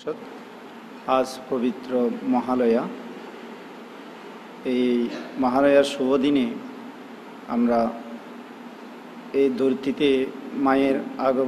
আজ পবিত্র মহালয়া। এই মহালয়ার শুভ দিনে আমরা এই ধরতিতে মায়ের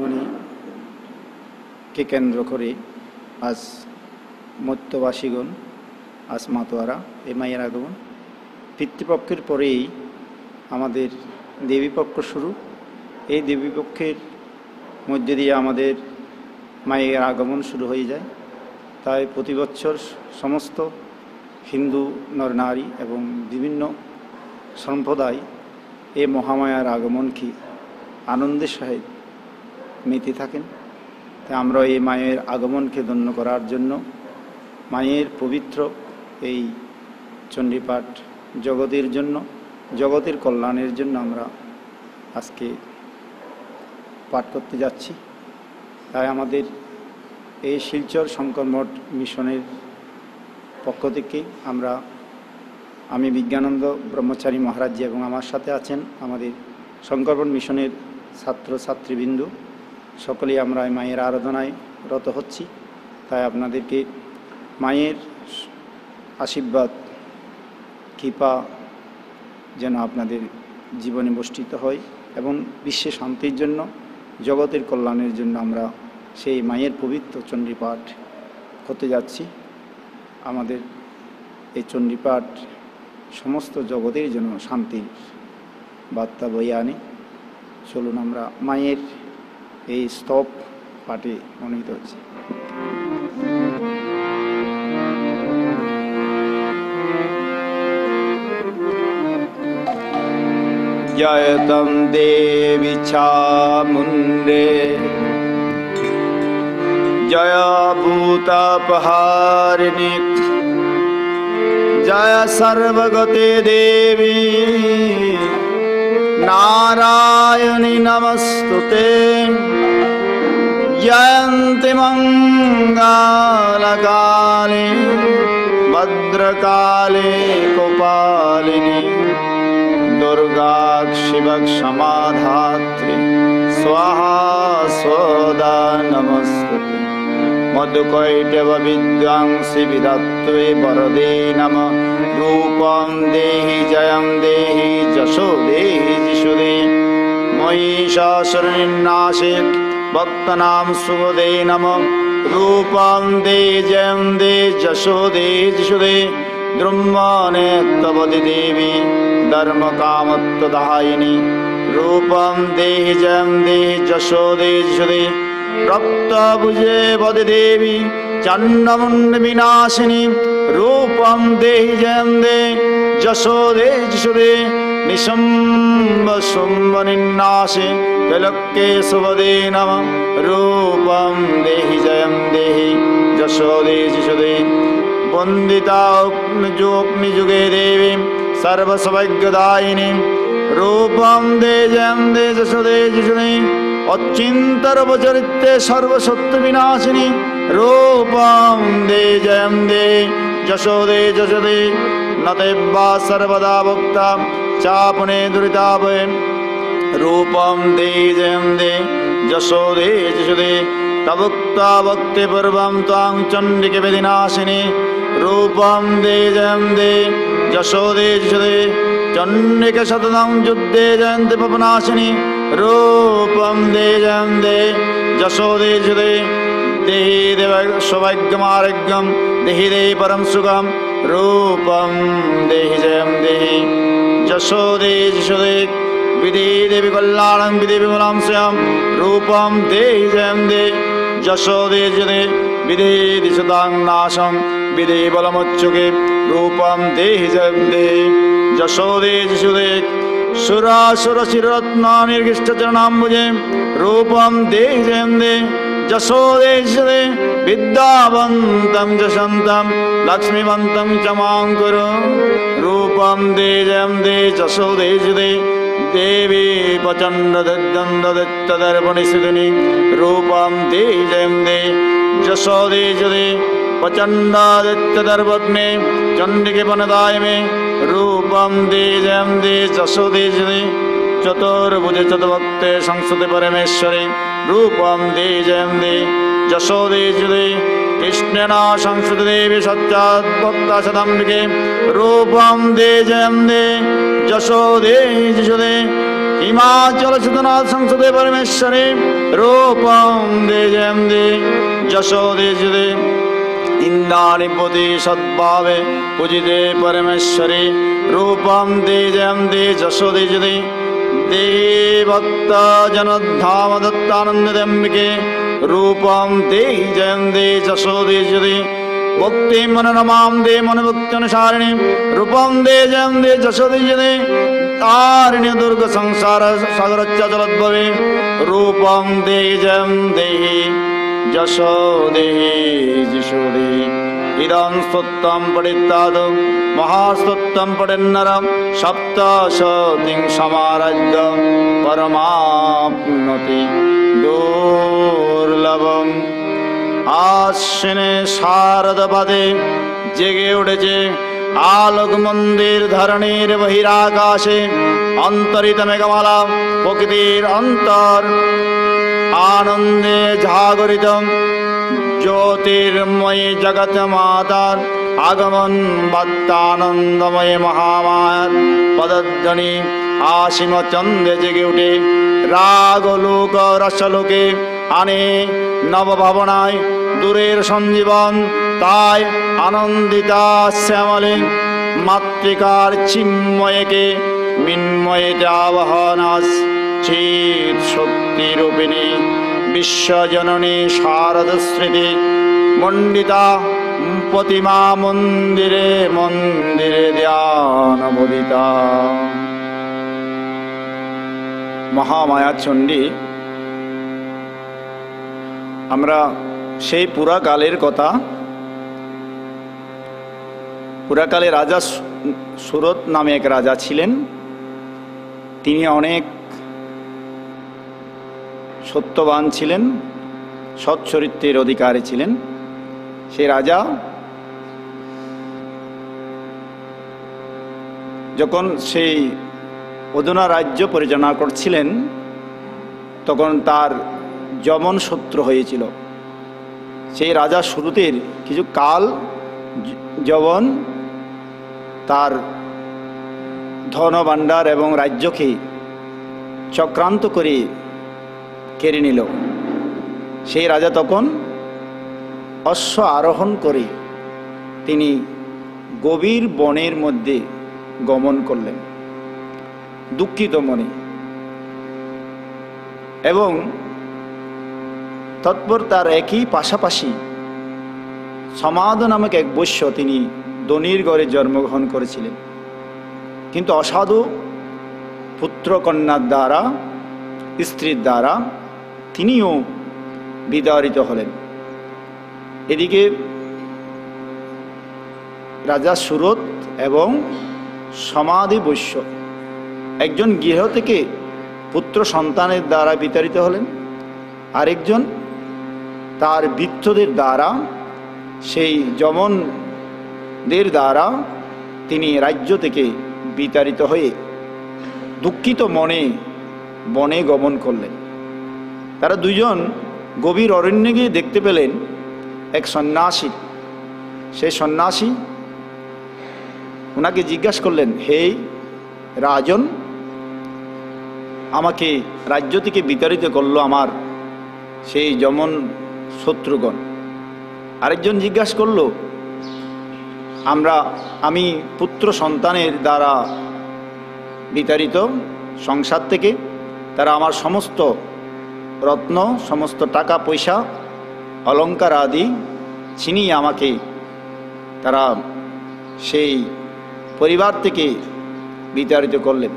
আগমনীকে কেন্দ্র করে আজ মর্ত্যবাসীগণ, আজ মাতোয়ারা এই মায়ের আগমন। পিতৃপক্ষের পরেই আমাদের দেবীপক্ষ শুরু। এই দেবীপক্ষের মধ্যে দিয়ে আমাদের মায়ের আগমন শুরু হয়ে যায়। তাই প্রতি বছর সমস্ত হিন্দু নরনারী এবং বিভিন্ন সম্প্রদায় এই মহামায়ার আগমনকে আনন্দের সহিত মেতে থাকেন। তাই আমরা এই মায়ের আগমনকে ধন্য করার জন্য মায়ের পবিত্র এই চণ্ডীপাঠ জগতের জন্য, জগতের কল্যাণের জন্য আমরা আজকে পাঠ করতে যাচ্ছি। তাই আমাদের এই শিলচর শঙ্কর মঠ মিশনের পক্ষ থেকে আমি বিজ্ঞানন্দ ব্রহ্মচারী মহারাজজি এবং আমার সাথে আছেন আমাদের শঙ্কর মঠ মিশনের ছাত্রছাত্রীবৃন্দ, সকলেই আমরা মায়ের আরাধনায় রত হচ্ছি। তাই আপনাদেরকে মায়ের আশীর্বাদ কৃপা যেন আপনাদের জীবনে বর্ষিত হয় এবং বিশ্বে শান্তির জন্য, জগতের কল্যাণের জন্য আমরা সেই মায়ের পবিত্র চণ্ডীপাঠ করতে যাচ্ছি। আমাদের এই চণ্ডীপাঠ সমস্ত জগতের জন্য শান্তির বার্তা বয়ে আনে। চলুন আমরা মায়ের এই স্তব পাঠে মনোনীত হচ্ছি। জয়তম দেবী চামুণ্ডে জয় ভূতাপহারিণী জয় সর্বগতে দেবী নারায়ণী নমস্তুতে জয়ন্তি মঙ্গলকালে ভদ্রকালে কপালিনী দুর্গা শিবক্ষমাধাত্রী স্বাহা স্বদা নমস্তুতে মধুকৈটব বিদ্বাংসি বিদত্তে বরদে নম রূপং দেহি জয়ং দেহি যশো দেহি যিশুদে মহিষাসুরনির্নাশে ভক্তানাং শুভদে নম রূপং দে জয়ং দে যশো দে যিশুদে দ্রুম্বনে তবদি দেবী ধর্ম কামত্বদায়িনী রূপং দেহি জয়ং দেহি যশো দে যিশুদে রক্তভুজে বদে দেবী চণ্ডমুণ্ড বিনাশিনী রূপং দেহি জয়ং দে যশো দে যিশুদে নিশম্ব শুম্ভ নির্নাশে ত্রৈলোক্যে শুভদে নমঃ রূপং দেহি জয়ং দেহি যশো দে যিশুদে বন্দিতা অগ্নিযুগে দেবী সর্বসৌভাগ্যদায়িনী রূপং দে জয়ং দে যশো দে যিশুদে অচিন্তরবচরিত্রে সর্বশত্রু বিনাশিনী রূপং দে জয়ং দে যশো দে যশোদে নতেব্বা সর্বদা ভক্তা চাপনে দুরিতাপয়ে রূপং দে জয়ং দে যশো দে যশোদে তভুক্তা ভক্তি পূর্বং ত্বাং চণ্ডিকে বেদিনাশিনী রূপং দে জয়ং দে যশো দে যশোদে চণ্ডিকে শতদং যুদ্ধে জয়ন্তি পাপনাশিনী রূপং দে জয়ং দে যশো দে যশোদে দেহি দেব সৌভাগ্যমারোগ্যম দেহি দে পরম সুখম রূপং দেহি জয়ং দেহি যশো দে যশোদে বিধি দেবী কল্যাণং বিধি বিমলাং স্বয়ং রূপং দেহি জয়ং দে যশো দে যশোদে বিধি দিশতাং নাশং বিধি বলমোচ্চুকে রূপং দেহি জয়ং দে যশো দে যশোদে সুরাসুর শিররত্না নির্গিষ্ট চরণাম্বুজে রূপং দেহি জয়ং দে যশো দে যশোদে বিদ্যাবন্तं যশন্तं লক্ষ্মীবন্तं চ মাং কুরু রূপং দে জয়ং দে যশো দে যশোদে দেবী প্রচণ্ড দর্পণি সিধুনি রূপং দে জয়ং দে যশো দে যশোদে প্রচণ্ড দর্পগ্নে চণ্ডিকে বনদায় মে রূপং দে জয়ং দে যশো দে যশোদে চতুর্ভুজে চতুর্ভক্তে সংস্তুতে পরমেশ্বরে রূপং দে জয়ং দে যশো দে যশোদে कृष्णेन संस्कृतदेवी सच्चाद्भक्ता सदाम्बिके रूपं दे जयं दे जशो दे जशोदे हिमाचल सुतनाथ संसदे परमेश्वरे रूपं दे जयं दे जशो दे जशोदे इंद्राणीपति सद्भावे पूजिते परमेश्वरे रूपं दे जयं दे जशो दे जशोदे देहि भक्त जनोद्धाम दत्तानंदम्बिके रूपं दे जयं दे जशो दे जशोदे भक्ति मनोरमां दे मनोभक्त्यनुसारिणी रूपं दे जयं दे जशो दे जशोदे तारिणी दुर्ग संसार सागरच्च जलोद्भवे रूपं दे जयं देहि जशो देहि जशोदे इदं स्तुतं पठित्ताद् महास्तुतं पठन्नरं सप्तशतीं समाराध्य परमाप्नोति दुर्लभम् आश्विने शारदपदे জেগে উঠেছে আলোক মন্দির ধরণীর বহিরাকাশে অন্তরিত মেঘমালা প্রকৃতির অন্তর আনন্দে জাগরিত ज्योतिर्मयी जगत मातार आगमन भक्तानंदमय महामायार पदध्वनि आसीम चंदे जगे उठे रागलोक रसलोके आने नव भावनाय दूरेर संजीवन ताई आनंदिता श्यामले मातृकार चिन्मयके मिन्मयते आवाहनास चित शक्ति रूपिणी विश्वजननी शारद स्मृति मंडिता प्रतिमा मंदिरे मंदिरे ध्यान बोधिता महामाया चंडी আমরা সেই পুরাকালের কথা পুরাকালে রাজা সুরত নামে এক রাজা ছিলেন তিনি অনেক সত্যবান ছিলেন সৎ চরিত্রের অধিকারী ছিলেন সেই রাজা যখন সেই অধুনা রাজ্য পরিচালনা করছিলেন তখন তার যমন শত্রু হয়েছিল সেই রাজা শুরুতের কিছু কাল যবন তার ধনভাণ্ডার এবং রাজ্যকে চক্রান্ত করে কেড়ে নিল সেই রাজা তখন অশ্ব আরোহণ করে তিনি গভীর বনের মধ্যে গমন করলেন দুঃখিত মনে এবং তৎপর তার একই পাশাপাশি সমাদ নামক এক বৈশ্য তিনি ধনির ঘরে জন্মগ্রহণ করেছিলেন কিন্তু অসাধু পুত্র কন্যার দ্বারা স্ত্রীর দ্বারা তিনিও বিতাড়িত হলেন এদিকে রাজা সুরত এবং সমাধি বৈশ্য একজন গৃহ থেকে পুত্র সন্তানের দ্বারা বিতাড়িত হলেন আরেকজন তার বৃত্তদের দ্বারা সেই যমনদের দ্বারা তিনি রাজ্য থেকে বিতাড়িত হয়ে দুঃখিত মনে বনে গমন করলেন তারা দুজন গভীর অরণ্যে গিয়ে দেখতে পেলেন এক সন্ন্যাসী সেই সন্ন্যাসী ওনাকে জিজ্ঞাসা করলেন হে রাজন আমাকে রাজ্য থেকে বিতাড়িত করলো আমার সেই যমন শত্রুগণ আরেকজন জিজ্ঞাসা করল আমি পুত্র সন্তানের দ্বারা বিতাড়িত সংসার থেকে তারা আমার সমস্ত রত্ন সমস্ত টাকা পয়সা অলংকার আদি ছিনিয়ে আমাকে তারা সেই পরিবার থেকে বিতাড়িত করলেন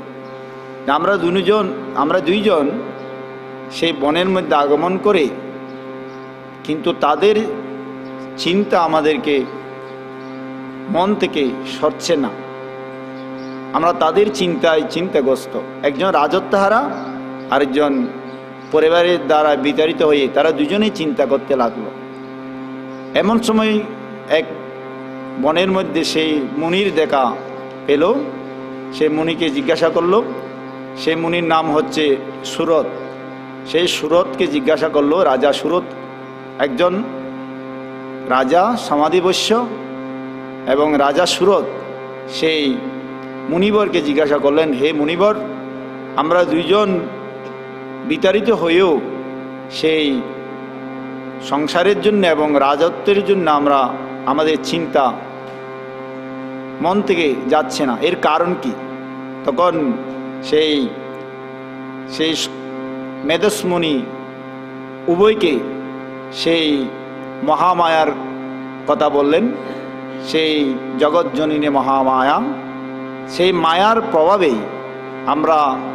আমরা দুইজন সেই বনের মধ্যে আগমন করে কিন্তু তাদের চিন্তা আমাদেরকে মন থেকে সরছে না আমরা তাদের চিন্তাগ্রস্ত একজন রাজত্বহারা আরেকজন পরিবারের দ্বারা বিতাড়িত হয়ে তারা দুজনেই চিন্তা করতে লাগলো এমন সময় এক বনের মধ্যে সেই মুনির দেখা পেল সেই মুনিকে জিজ্ঞাসা করলো সেই মুনির নাম হচ্ছে সুরত সেই সুরতকে জিজ্ঞাসা করলো রাজা সুরত একজন রাজা সমাধিবশ্য এবং রাজা সুরত সেই মুনিবরকে জিজ্ঞাসা করলেন, হে মুনিবর, আমরা দুইজন বিতাড়িত হয়েও সেই সংসারের জন্য এবং রাজত্বের জন্য আমাদের চিন্তা মন থেকে যাচ্ছে না, এর কারণ কি? তখন সেই মেধস্মুনি উভয়কে সেই মহামায়ার কথা বললেন। সেই জগৎজননী মহামায়া, সেই মায়ার প্রভাবেই আমরা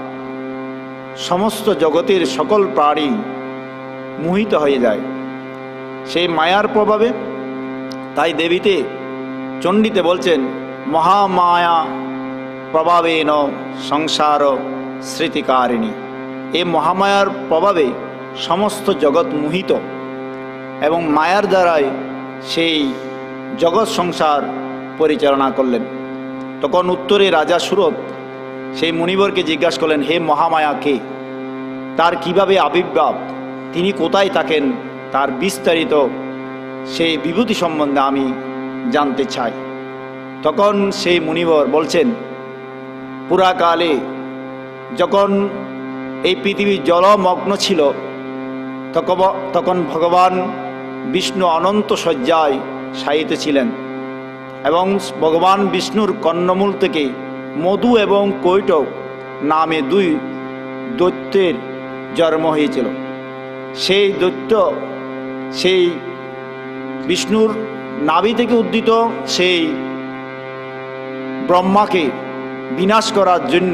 সমস্ত জগতের সকল প্রাণী মোহিত হয়ে যায় সেই মায়ার প্রভাবে। তাই দেবীতে চণ্ডীতে বলছেন, মহামায়া প্রভাবেন সংসার স্মৃতিকারিণী। এই মহামায়ার প্রভাবে সমস্ত জগৎ মোহিত এবং মায়ার দ্বারাই সেই জগৎ সংসার পরিচালনা করলেন। তখন উত্তরে রাজা সুরত সেই মুনিবরকে জিজ্ঞাসা করলেন, হে মহামায়া কে? তার কিভাবে আবির্ভাব? তিনি কোথায় থাকেন? তার বিস্তারিত সেই বিভূতি সম্বন্ধে আমি জানতে চাই। তখন সেই মুনিবর বলছেন, পুরাকালে যখন এই পৃথিবী জলমগ্ন ছিল তখন ভগবান বিষ্ণু অনন্ত শয্যায় শায়িত ছিলেন এবং ভগবান বিষ্ণুর কর্ণমূল থেকে মধু এবং কৈটব নামে দুই দৈত্যের জন্ম হয়েছিল। সেই দৈত্য সেই বিষ্ণুর নাভি থেকে উদ্দিত সেই ব্রহ্মাকে বিনাশ করার জন্য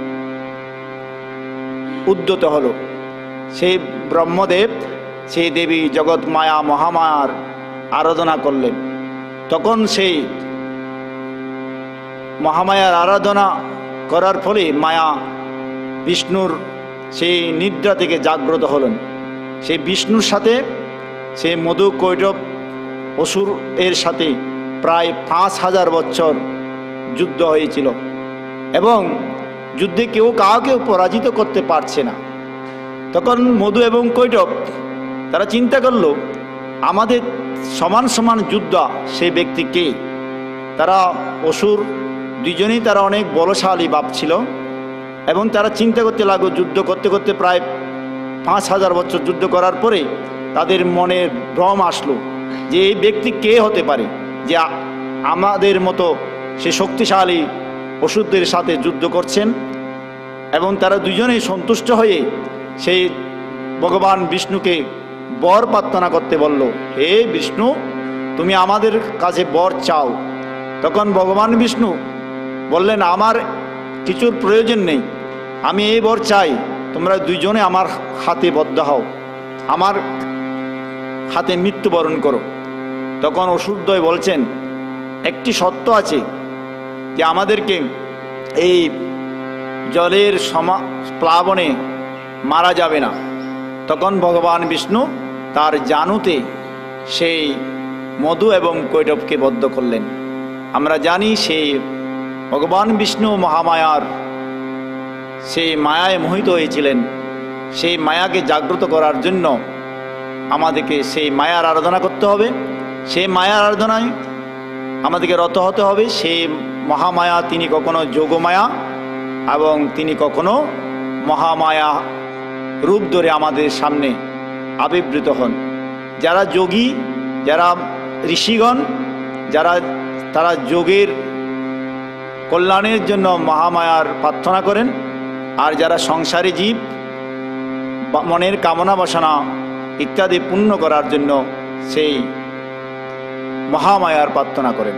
উদ্যত হল। সেই ব্রহ্মদেব সেই দেবী জগৎ মায়া মহামায়ার আরাধনা করলেন। তখন সেই মহামায়ার আরাধনা করার ফলে মায়া বিষ্ণুর সেই নিদ্রা থেকে জাগ্রত হলেন। সেই বিষ্ণুর সাথে সেই মধু কৈটব অসুর এর সাথে প্রায় 5000 বছর যুদ্ধ হয়েছিল এবং যুদ্ধে কেউ কাউকে পরাজিত করতে পারছে না। তখন মধু এবং কৈটব তারা চিন্তা করলো, আমাদের সমান সমান যোদ্ধা সেই ব্যক্তি কে? তারা অসুর দুজনেই তারা অনেক বলশালী ভাবছিল এবং তারা চিন্তা করতে লাগলো। যুদ্ধ করতে করতে প্রায় 5000 বছর যুদ্ধ করার পরে তাদের মনে ভ্রম আসলো যে এই ব্যক্তি কে হতে পারে যে আমাদের মতো সে শক্তিশালী অসুরদের সাথে যুদ্ধ করছেন। এবং তারা দুজনেই সন্তুষ্ট হয়ে সেই ভগবান বিষ্ণুকে বর প্রার্থনা করতে বলল, হে বিষ্ণু, তুমি আমাদের কাছে বর চাও। তখন ভগবান বিষ্ণু বললেন, আমার কিছুর প্রয়োজন নেই, আমি এই বর চাই, তোমরা দুইজনে আমার হাতে বদ্ধ হও, আমার হাতে মৃত্যুবরণ করো। তখন অসুরদ্বয় বলছেন, একটি সত্য আছে যে আমাদেরকে এই জলের প্লাবনে মারা যাবে না। তখন ভগবান বিষ্ণু তার জানুতে সেই মধু এবং কৈটবকে বদ্ধ করলেন। আমরা জানি সেই ভগবান বিষ্ণু মহামায়ার সেই মায়ায় মোহিত হয়েছিলেন। সেই মায়াকে জাগ্রত করার জন্য আমাদেরকে সেই মায়ার আরাধনা করতে হবে। সেই মায়ার আরাধনায় আমাদেরকে রত হতে হবে। সেই মহামায়া তিনি কখনো যোগমায়া এবং তিনি কখনো মহামায়া রূপ ধরে আমাদের সামনে আবির্ভূত হন। যারা যোগী, যারা ঋষিগণ, তারা যোগের কল্যাণের জন্য মহামায়ার প্রার্থনা করেন, আর যারা সংসারী জীব মনের কামনা বাসনা ইত্যাদি পূর্ণ করার জন্য সেই মহামায়ার প্রার্থনা করেন।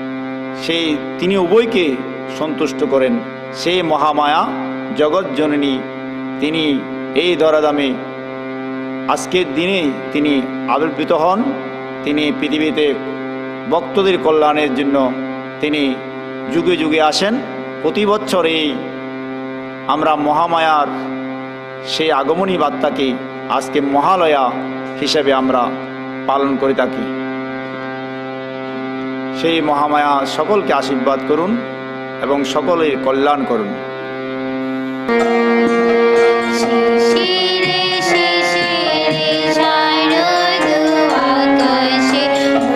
তিনি উভয়কে সন্তুষ্ট করেন। সেই মহামায়া জগৎ জননী, তিনি এই ধরাধামে আজকের দিনে তিনি আবির্ভূত হন। তিনি পৃথিবীতে ভক্তদের কল্যাণের জন্য তিনি যুগে যুগে আসেন। প্রতি বছর আমরা মহামায়ার সেই আগমনী বার্তাকে আজকে মহালয়া হিসেবে আমরা পালন করে থাকি। সেই মহামায়া সকলকে আশীর্বাদ করুন এবং সকলের কল্যাণ করুন। শিশিরে শিশিরে শারদ আকাশে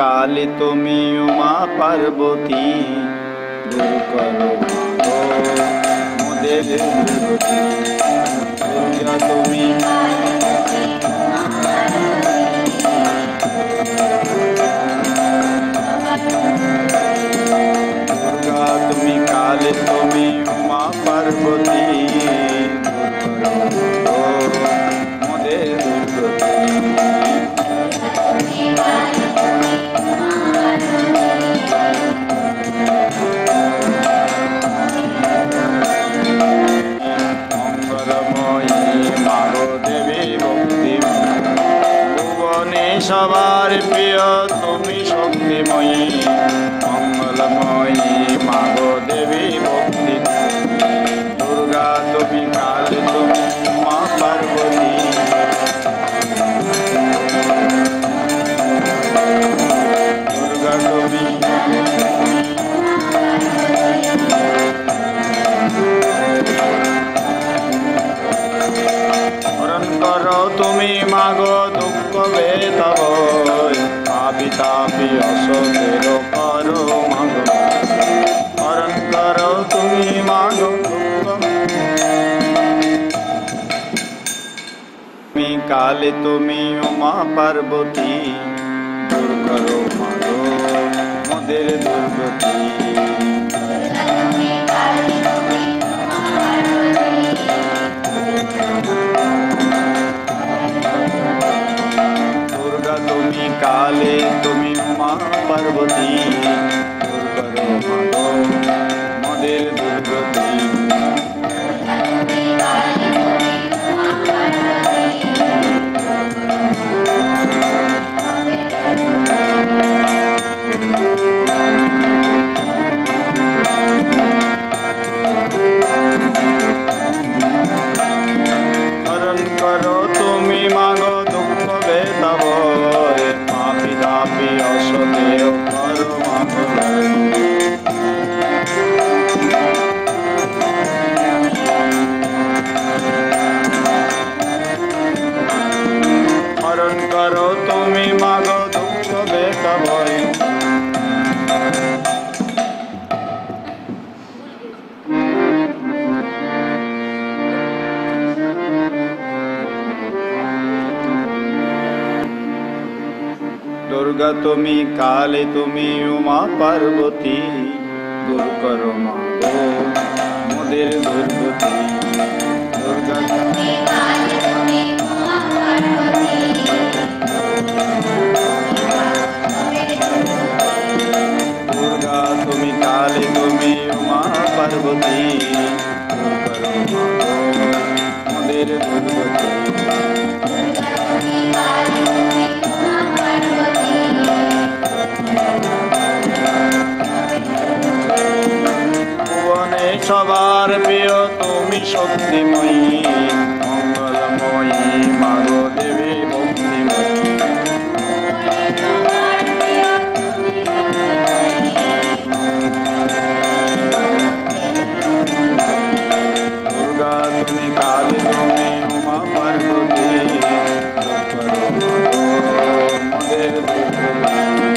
কালী তুমি উমা পার্বতী, দূর করো মোদের দুর্গতি। দুর্গা তুমি দুর্গা তুমি কালী তুমি উমা পার্বতী, দূর করো মোদের দুর্গতি। সবার প্রিয় তুমি শক্তিময়ী, মঙ্গলময়ী মাগো দেবী ভক্তি। দুর্গা তুমি কালী তুমি মা পার্বতী, দুর্গা তুমি হরণ করো তুমি মাগো দুঃখ বেতব, পাপি তাপি অসতের করো মাগো। হরণ করো তুমি মাগো দুঃখ, তুমি কালী তুমি উমা পার্বতী, দূর করো মাগো মোদের দুর্গতি। দুর্গা তুমি কালী তুমি মা পার্বতী, দূর করো মাগো মোদের দুর্গতি। হরণ করো তুমি মাগো দুঃখ বেতব, পাপি তাপি অসতের করো মাগো। হরণ করো তুমি মাগো দুঃখ বেতব। দুর্গা তুমি কালী তুমি উমা পার্বতী, দূর করো মাগো মোদের দুর্গতি। দুর্গা তুমি কালী তুমি উমা পার্বতী, দুর্গা তুমি কালী তুমি উমা পার্বতী, দূর করো মাগো মোদের দুর্গতি। ভুবনে সবার প্রিয় তুমি শক্তিময়ী, মঙ্গলময়ী মাগো দেবী ভক্তিময়ী। দুর্গা তুমি কালী তুমি উমা পার্বতী, দূর করো মাগো মোদের দুর্গতি।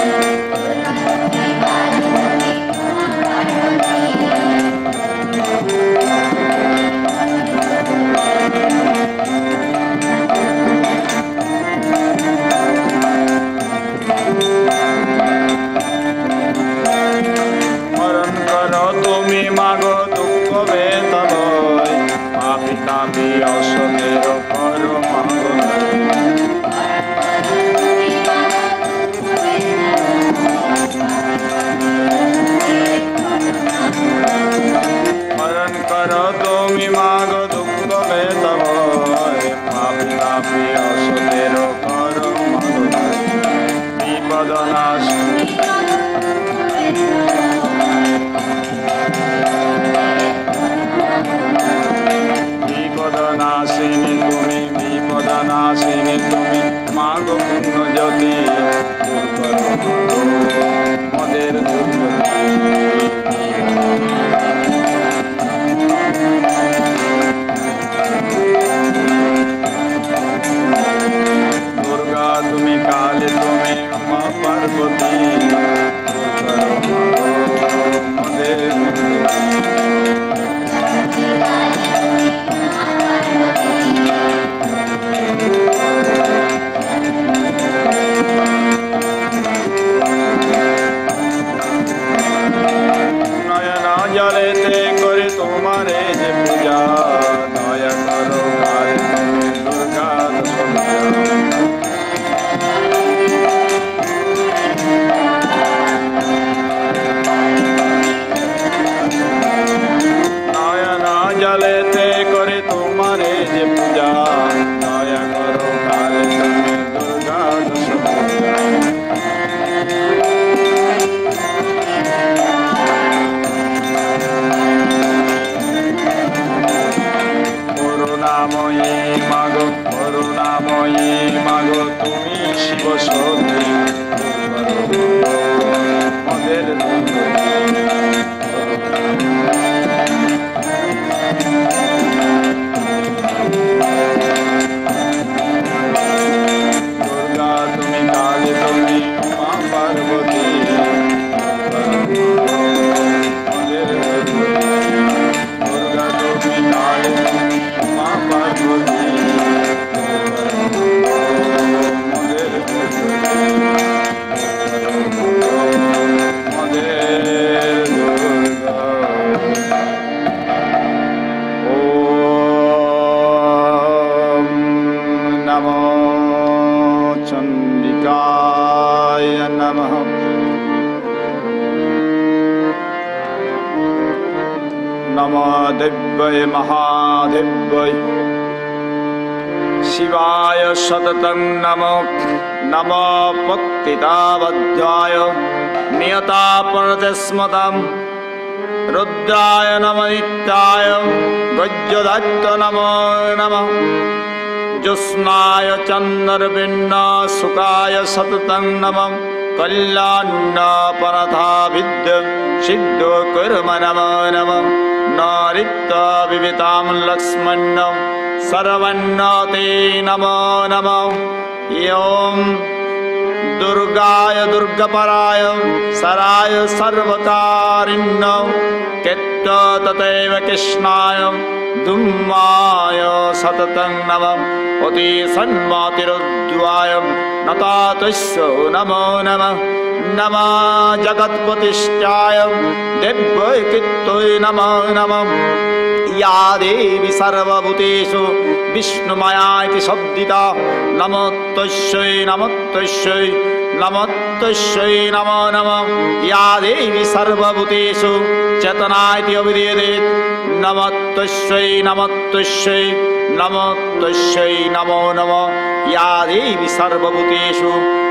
হরণ করো তুমি মাগো দুঃখ বেতব, পাপি তাপি অসতের করো মাগো। হরণ করো তুমি মাগো দুঃখ বেতব, পাপি তাপি অসতের করো মাগো। বিপদ নাশ বিপদ নাশিনী তুমি, বিপদ নাশিনী তুমি মাগো পুণ্য জ্যোতি, দূর করো মোদের দুর্গতি। দুর্গা তুমি কালী তুমি উমা পার্বতী, পার্বতী নয়না জলেতে করে তোমারে যে পূজা দয়া করো কালী তুমি দুর্গা নয়না জলেতে করে তোমারে যে পূজা দয়া করো কালী তুমি দুর্গা করুণাময়ী মাগো করুণাময়ী মাগো তুমি শিব সতী মদের দুর্গা তুমি কালী তুমি মা পার্বতী মদের দুর্গা তুমি কালী মা পার্বতী মদের মদের দুর্গা ওম নমো চণ্ডিকায় নমঃ নমো দেব্যৈ মহাদেব্যৈ শিবায় সততং নমো নমো পতিতাবধ্যায় নিয়তাপরতস্মতাম রুদ্রায় নমঃ নিত্যায় গজ্জদাত্ত নমো নমঃ জ্যোৎস্নায় চন্দ্রবিন্ন সুকায় সততং নমঃ কল্যাণপরথাবিদ্য সিদ্ধ কুর্ম নমো নমঃ নারিত্য বিবিতাম লক্ষ্মণ্য सर्वन्न ते नमो नमः ओम दुर्गाय दुर्गपराय सराय सर्वकारिण्य केत्त तथैव कृष्णाय धूमाय सततं नमः अति सन्मतिरुद्ध्वाय नतातस्य नमो नमः नमः जगत्प्रतिष्ठाय देव्यै कीर्त्यै नमो नमः या देवी सर्वभूतेषु विष्णुमया इति शब्दिता नमोस्तस्यै नमोस्तस्यै नमोस्तस्यै नमो नमः या देवी सर्वभूतेषु चेतना इति अभिधीयते नमोस्तस्यै नमोस्तस्यै नमोस्तस्यै नमो नमः या देवी सर्वभूतेषु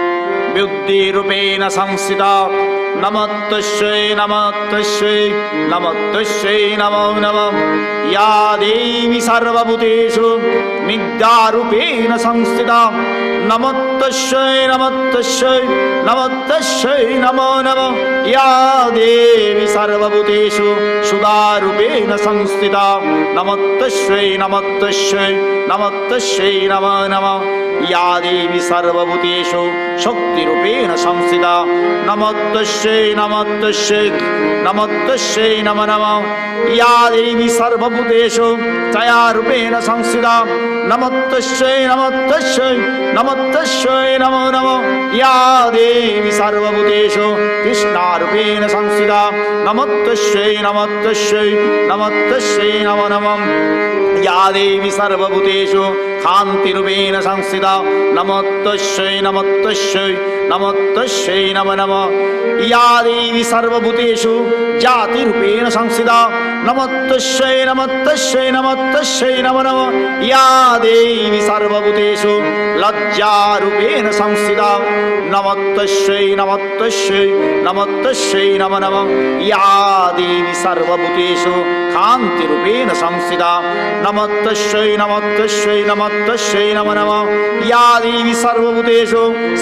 बुद्धिरूपेण संस्थिता नमोस्तस्यै नमोस्तस्यै नमोस्तस्यै नमो नमः या देवी सर्वभूतेषु विद्यारूपेण संस्थिता नमोस्तस्यै नमोस्तस्यै नमोस्तस्यै नमो नमः या देवी सर्वभूतेषु सुधारूपेण संस्थिता नमोस्तस्यै नमोस्तस्यै नमोस्तस्यै नमो नमः या देवी सर्वभूतेषु शक्तिरूपेण संस्थिता नमोस्तस्यै नमोस्तस्यै नमोस्तस्यै नमो नमः या देवी सर्वभूतेषु छायारूपेण संस्थिता नमोस्तस्यै नमोस्तस्यै नमोस्तस्यै नमो नमः या देवी सर्वभूतेषु कृष्णारूपेण संस्थिता नमोस्तस्यै नमोस्तस्यै नमोस्तस्यै नमो नमः या देवी सर्वभूतेषु कान्तिरूपेण संस्थिता नमोस्तस्यै नमोस्तस्यै नमोस्तस्यै नमो नमः या देवी सर्वभूतेषु जातिरूपेण संस्थिता नमोस्तस्यै नमोस्तस्यै नमोस्तस्यै नमो नमः या देवी सर्वभूतेषु लज्जारूपेण संस्थिता नमोस्तस्यै नमोस्तस्यै नमोस्तस्यै नमो नमः या देवी सर्वभूतेषु कान्तिरूपेण संस्थिता नमोस्तस्यै नमोस्तस्यै नमोस्तस्यै नमो नमः या देवी सर्वभूतेषु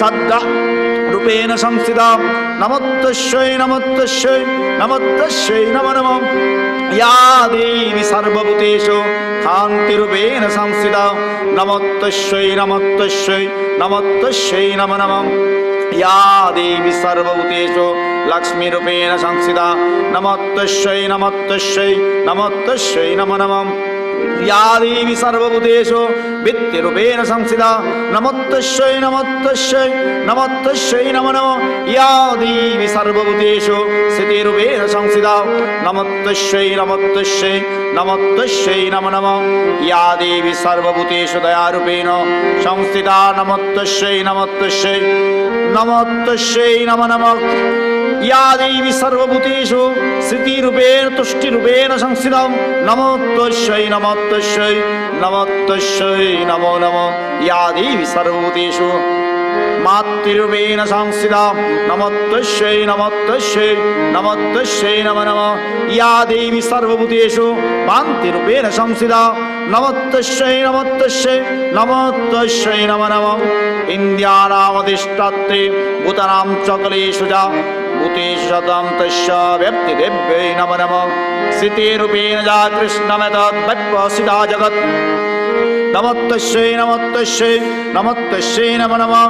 सद्रूपेण संस्थिता नमोस्तस्यै नमोस्तस्यै नमोस्तस्यै नमो नमः या देवी सर्वभूतेषु कान्तिरूपेण संस्थिता नमोस्तस्यै नमोस्तस्यै नमोस्तस्यै नमो नमः या देवी सर्वभूतेषु लक्ष्मीरूपेण संस्थिता नमस्तस्यै नमस्तस्यै नमस्तस्यै नमो नमः या देवी सर्वभूतेषु वित्तरूपेण संस्थिता नमस्तस्यै नमस्तस्यै नमस्तस्यै नमो नमः या देवी सर्वभूतेषु स्थितिरूपेण संस्थिता नमस्तस्यै नमस्तस्यै नमस्तस्यै नमो नमः या देवी सर्वभूतेषु दयारूपेण संस्थिता नमस्तस्यै नमस्तस्यै नमस्तस्यै नमो नमः या देवी सर्वभूतेषु स्थितिरूपेण तुष्टिरूपेण संस्थिता नमस्तस्यै नमस्तस्यै नमस्तस्यै नमो नमः या देवी सर्वभूतेषु मातृरूपेण संस्थिता नमस्तस्यै नमस्तस्यै नमस्तस्यै नमो नमः या देवी सर्वभूतेषु भान्तिरूपेण संस्थिता नमस्तस्यै नमस्तस्यै नमस्तस्यै नमो नमः इन्द्रियाणामधिष्ठात्री भूतानां सकलेषु च भूतेषु सतं तस्य व्यक्तिदेव्यै नमो नमः स्थितिरूपेण च कृष्णमेतद्वैपसिता जगत् नमस्तस्यै नमस्तस्यै नमस्तस्यै नमो नमः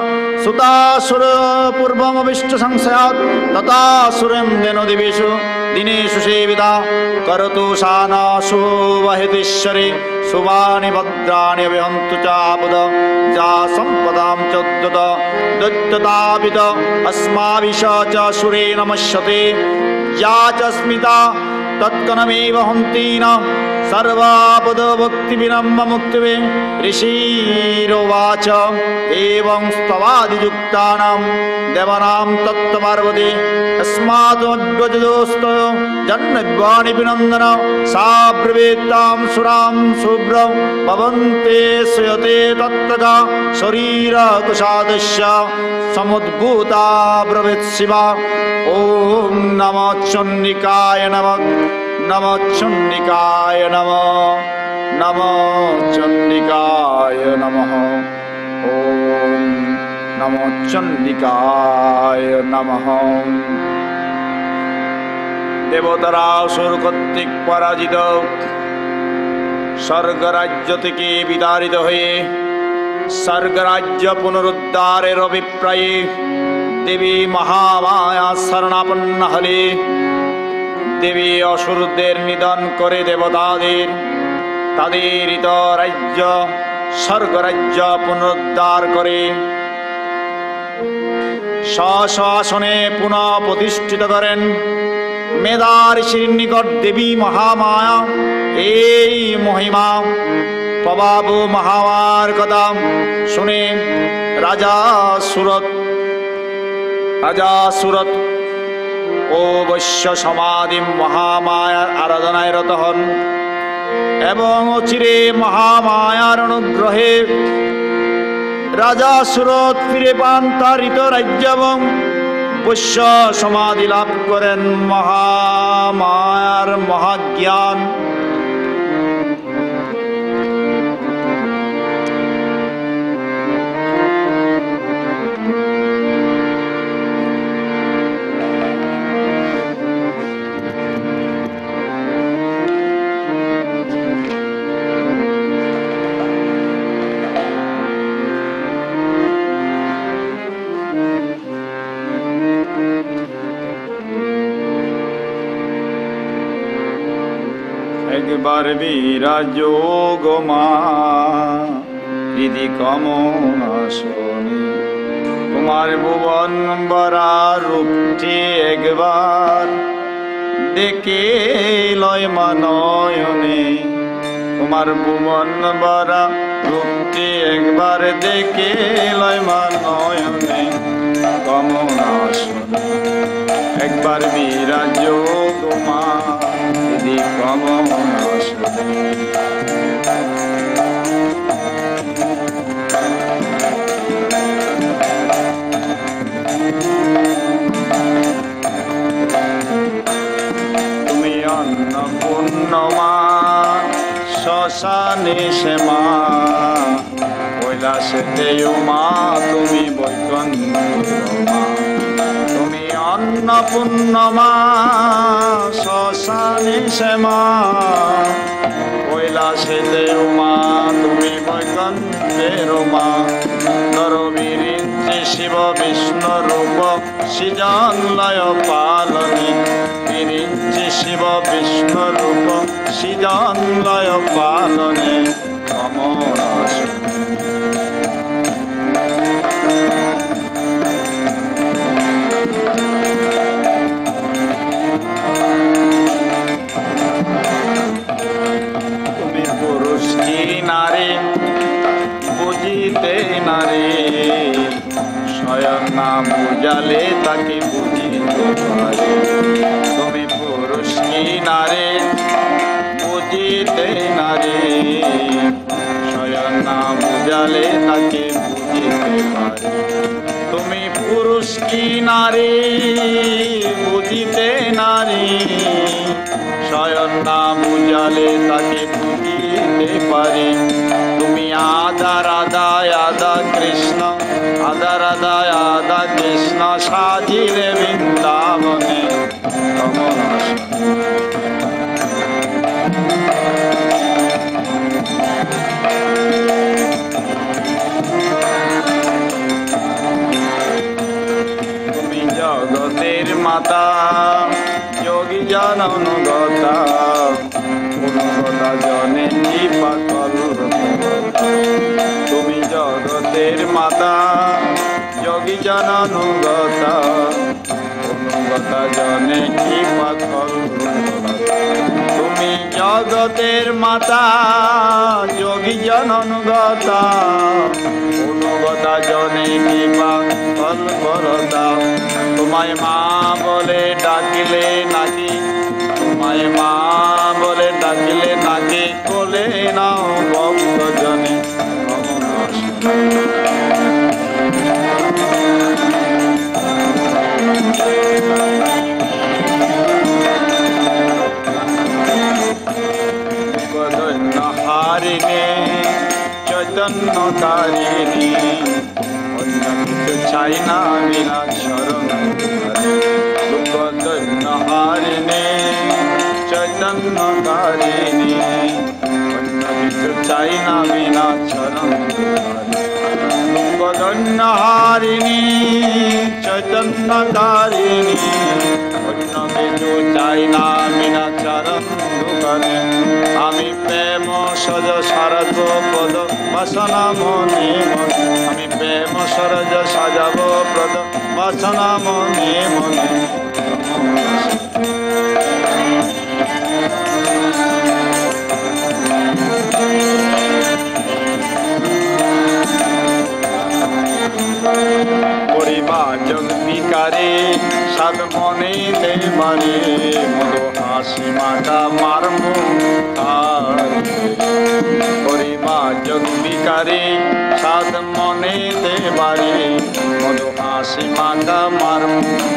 सुतासुरपूर्वमविष्टसंशयात् तथासुरं दिनेषु दिनेषु सेविता करोतु सा न शुभहितेश्वरी शुभानि भद्राणि अभिहन्तु च आपद जा सम्पदां च उद्यत दैत्यतापित अस्माभिः च सुरे नमस्यते या च स्मिता तत्कनमेव हन्तीन सर्वापदभक्तिविनम्रमुक्तिवे ऋषिरोवाच एवं स्तवादियुक्तानां देवानां तत्त्वपार्वती अस्माद्वज्जदोस्त जन्मवाणिभिनन्दन सा ब्रवीतां सुरां शुभ्रं भवन्ते श्रूयते तत्तका शरीरकुशादस्य समुद्भूता ब्रवीत् शिवा ॐ नमः चण्डिकाय नमः नमः चण्डिकाय नमः नमः चण्डिकाय नमः ॐ नमः चण्डिकाय नमः দেবতারা অসুর কর্তৃক পরাজিত স্বর্গরাজ্য থেকে বিতাড়িত হয়ে স্বর্গরাজ্য পুনরুদ্ধারের অভিপ্রায়ে দেবী মহামায়া শরণাপন্ন হলে দেবী অসুরদের নিধন করে দেবতাদের তাদের রাজ্য স্বর্গরাজ্য পুনরুদ্ধার করে স্বশাসনে পুনঃ প্রতিষ্ঠিত করেন। মেধা ঋষির নিকট দেবী মহামায়া এই মহিমা প্রভাব মহামায়ার কথা শুনে রাজা সুরত ও বৈশ্য সমাধি মহামায়ার আরাধনায় রত হন এবং অচিরে মহামায়ার অনুগ্রহে রাজা সুরত ফিরে পান তার রাজ্য এবং বৈশ্য সমাধি লাভ করেন। মহামায়ার মহাজ্ঞান একবার বিরাজোগ মা হৃদি কামনা শোনে তোমার ভুবন বরা রূপটি একবার দেখে লয় মানয়নে তোমার ভুবন বরা রূপটি একবার দেখে লয় মানয়নে কামনা শোনে একবার বিরাজোগ মা হৃদি কামনা শোনে তুমি অন্নপূর্ণমা শ্মশানে শ্যামা কৈলাসেতে মা তুমি বৈকুণ্ঠের মা তুমি অন্নপূর্ণমা শ্মশানে শ্যামা কৈলাসেতে মা তুমি বৈকুণ্ঠের মা দরবিরিঞ্চি শিব বিষ্ণু রূপ সৃজন লয় পালনে বিরিঞ্চি শিব বিষ্ণু রূপ সৃজন লয় পালনে অমর তুমি পুরুষ কি নারী বুঝিতে নারী স্বয়ং না বুঝালে তাকে বুঝিতে পারে তুমি পুরুষ কি নারী বুঝিতে নারী স্বয়ং না বুঝালে তাকে বুঝিতে পারে তুমি পুরুষ কি নারী বুঝিতে নারী স্বয়ং না বুঝালে তাকে বুঝিতে পারে তুমি আদা রাধা আদা কৃষ্ণ আদা রাধা আদা কৃষ্ণ সাজিলে বৃন্দাবনে তুমি জগতের মাতা যোগী জন অনুগতা অনুগতা জনে কৃপা করো তুমি জগতের মাতা যোগী জন অনুগতা অনুগতা জনে কৃপা করো তুমি জগতের মাতা যোগী জন অনুগতা অনুগতা জনে কৃপা করো তোমায় মা বলে ডাকিলে নাকি তোমায় মা বলে ডাকিলে নাকি কোলে নাও ভক্ত জনে হারিণী চৈতন্য তারিণী অন্য কিছু চাই না বিনা শরণ হারিণী চৈতন্য তারিণী অন্য কিছু চাই না বিনা শরণ গদন্য হারিণী চৈতন্য তারিণী অন্য কিছু চাই না বিনা চরণ দুঃখে আমি প্রেম সজ সারদ পদ বাসনা মনে মনে আমি প্রেম সরজ সাজাব পদ বাসনা মনে মনে পরিবার জগ বিকারে সাদ মনে দেবারে মধু হাসি মাটা মারম পরিবার জগ বিকারে সাদ মনে দেবারে মধু হাসি মাটা মারম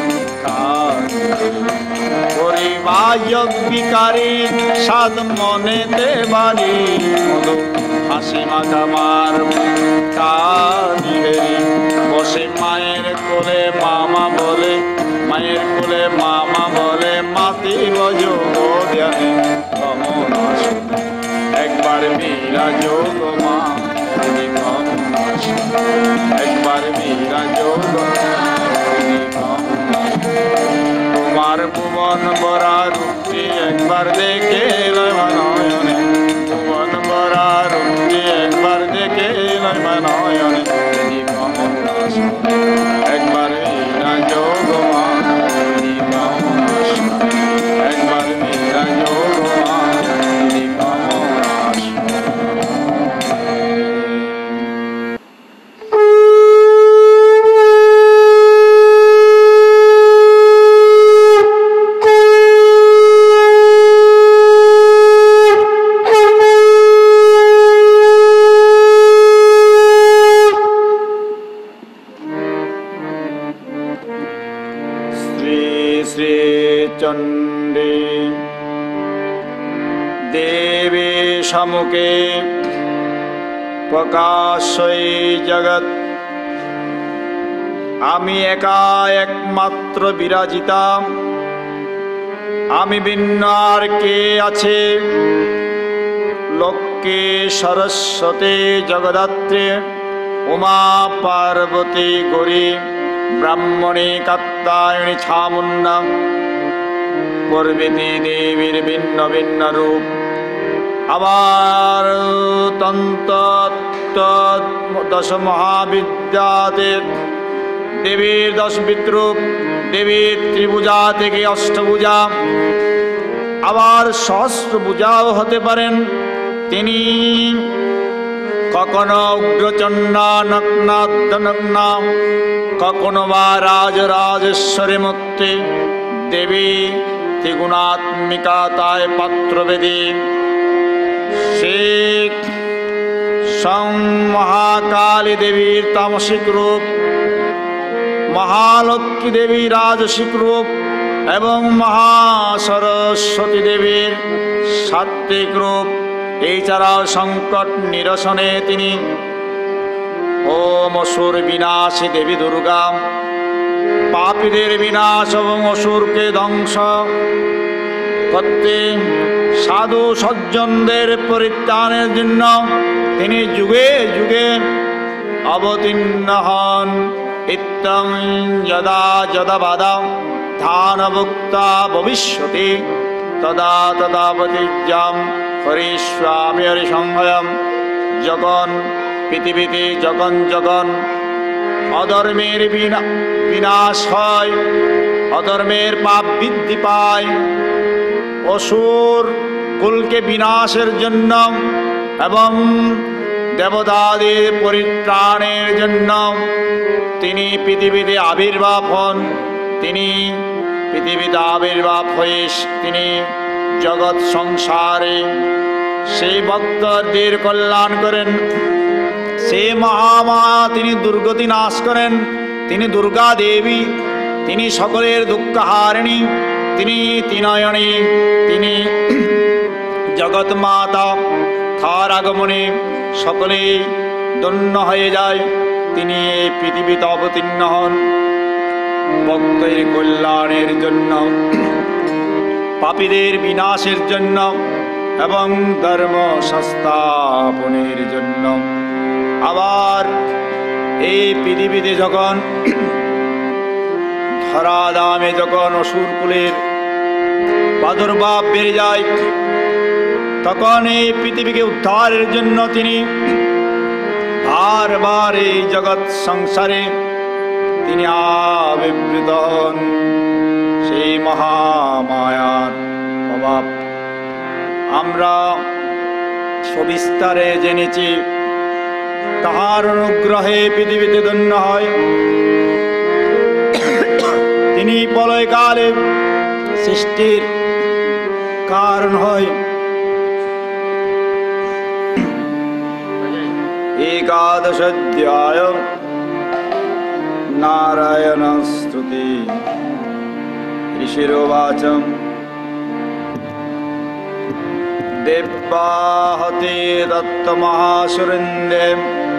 পরিবার জগ বিকারে সাদ মনে দেবারে মধু হাসি মাটা মারম বসে মায়ের কোলে মামা বলে মায়ের কোলে মামা বলে মাতি যোগ ধ্যানে একবার মীরা যোগ মা একবার মীরা যোগ তোমার ভুবন বরা রূপটি একবার দেখে নয়নে ভুবন বরা রূপটি একবার দেখে নয়নে একবার মীরা যোগ মা একবার মীরা যোগ মা চণ্ডী দেবী সম্মুখে প্রকাশই জগৎ আমি একা একমাত্র বিরাজিতাম আমি ভিন্ন আর কে আছে লক্ষ্মী সরস্বতী জগদ্ধাত্রী উমা পার্বতী গৌরী ব্রাহ্মণী কাত্যায়নী ছামুন্না প্রভৃতি দেবীর ভিন্ন ভিন্ন রূপ। আবার তন্ত্র দশ মহাবিদ্যাতে দেবীর 10 বিদ্রূপ, দেবীর ত্রিভুজা থেকে অষ্টভুজা, আবার সহস্রভুজাও হতে পারেন তিনি। কখনো উগ্রচণ্ডা নগ্নার্ধনগ্না, কখনো বা রাজরাজেশ্বরী মূর্তি দেবী ত্রিগুণাত্মিকা তায় পাত্রবেদী। সে মহাকালী দেবীর তামসিক রূপ, মহালক্ষ্মী দেবীর রাজসিক রূপ এবং মহাসরস্বতী দেবীর সাত্ত্বিক রূপ। এছাড়াও সংকট নিরসনে তিনি ওম অসুর বিনাশী দেবী দুর্গা, পাপীদের বিনাশ এবং অসুরকে ধ্বংস করতে, সাধু সজ্জনদের পরিত্রাণের জন্য তিনি যুগে যুগে অবতীর্ণ হন। ইত্যং যদা যদা বাদা ধানভুক্তা ভবিষ্যতি তদা তদা প্রতিজ্ঞাম হরিস্বামী হরিসংহয়ম। যখন পৃথিবীতে যখন যখন অধর্মের বিনাশ হয়, অধর্মের পাপ বৃদ্ধি পায়, অসুর কুলকে বিনাশের জন্য এবং দেবতাদের পরিত্রাণের জন্য তিনি পৃথিবীতে আবির্ভাব হন। তিনি পৃথিবীতে আবির্ভাব হয়ে তিনি জগৎ সংসারে সেই ভক্তদের কল্যাণ করেন। সে মহামায়া তিনি দুর্গতি নাশ করেন। তিনি দুর্গা দেবী, তিনি সকলের দুঃখহারিণী, তিনি ত্রিনয়নী, তিনি জগৎ মাতা। তার আগমনে সকলেই ধন্য হয়ে যায়। তিনি এই পৃথিবীতে অবতীর্ণ হন ভক্তের কল্যাণের জন্য, পাপীদের বিনাশের জন্য এবং ধর্ম সংস্থাপনের জন্য। আবার এই পৃথিবীতে যখন ধরাধামে যখন অসুরকুলের প্রাদুর্ভাব বেড়ে যায়, তখন এই পৃথিবীকে উদ্ধারের জন্য তিনি বারবার এই জগৎ সংসারে তিনি আবির্ভূত হন। সেই মহামায়ার প্রভাব আমরা সবিস্তারে জেনেছি। তাহার অনুগ্রহে পৃথিবীতে ধন্য হয়। তিনি প্রলয়কালে সৃষ্টির কারণ হয়। একাদশ অধ্যায় নারায়ণ স্তুতি। ঋষিরোবাচ দেবাহতে দত্ত মহাসুরেন্দে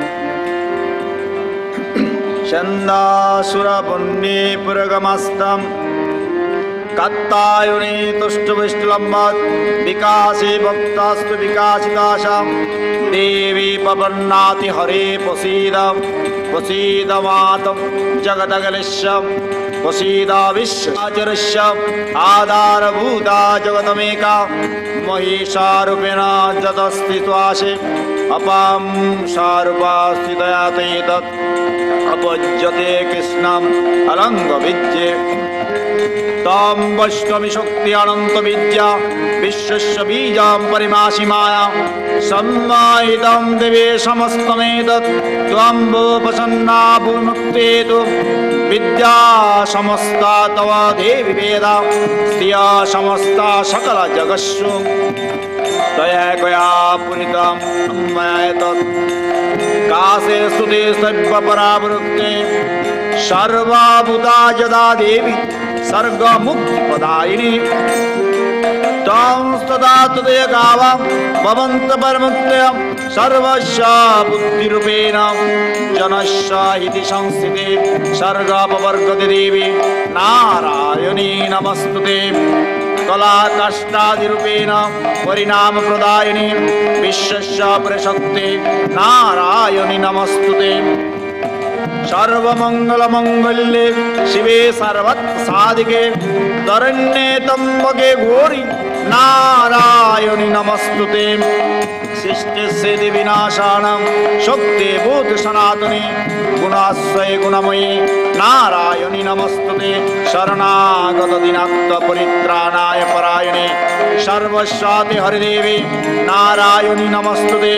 ছন্দাসুরপুণ্যে পুরগমস্তম কাত্তায়নে তুষ্টবিষ্টলম্বাৎ বিকাশে ভক্তাস্তু বিকাশিতাশাম দেবী পবন্নাতি হরে প্রসীদ প্রসীদ মাতম জগদগলিশ্য প্রসীদ বিশ্বচরস্য আধারভূতা জগতমেকা মহিষারূপেণ যদস্তি ত্বাসে অপাম সারূপাস্থিতয়া তৎ अपज्यते कृष्णम अलंग विद्ये तम वैष्णवी शक्ति अनंत विद्या विश्वस्य बीजं परिमासि माया सम्माहितं देवे समस्तमेतत् त्वं भूपसन्ना भूमुक्तेतु विद्या समस्ता तव देवी वेदा स्त्रिया समस्ता सकल जगत्सु त्वया कया पूरितं मया तत् कासे स्तुते सर्वपरावृत्ते सर्वभूता यदा देवी सर्गमुक्तिप्रदायिनी त्वं तदा तदय गावं भवन्त परमुक्तय सर्वस्य बुद्धिरूपेण जनस्य इति संस्थिते सर्गपवर्गते देवी नारायणी नमस्तुते। कला काष्ठादिरूपेण परिणाम प्रदायिनी विश्वस्य प्रशक्ति नारायणी नमस्तुते। सर्वमंगल मंगल्ये शिवे सर्वत्र साधिके शरण्ये त्र्यंबके गौरी नारायणी नमस्तुते। सृष्टि सिद्धि विनाशानां शक्ति भूत सनातनी गुणाश्रय गुणमयी नारायणी नमस्तुते। शरणागत दीनार्त परित्राणाय परायणे सर्वस्वाति हरिदेवी नारायणी नमस्तुते।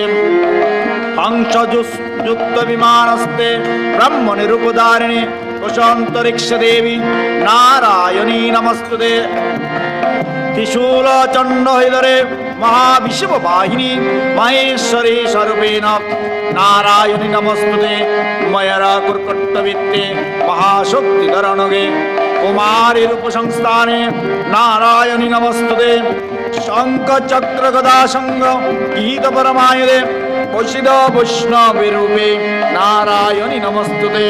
हंसयुक्त विमानस्ते ब्रह्म निरूपधारिणी कुशान्तरिक्ष देवी नारायणी नमस्तुते। त्रिशूल चंड हृदरे महाविश्व वाहिनी महेश्वरी स्वरूपेण नारायणी नमस्तुते। मयरा कुर्कट्टवित्ते महाशक्तिधरणगे कुमारी रूप संस्थाने नारायणी नमस्तुते। शंख चक्र गदा संग गीत परमायुधे वशिद वैष्णवी रूपे नारायणी नमस्तुते।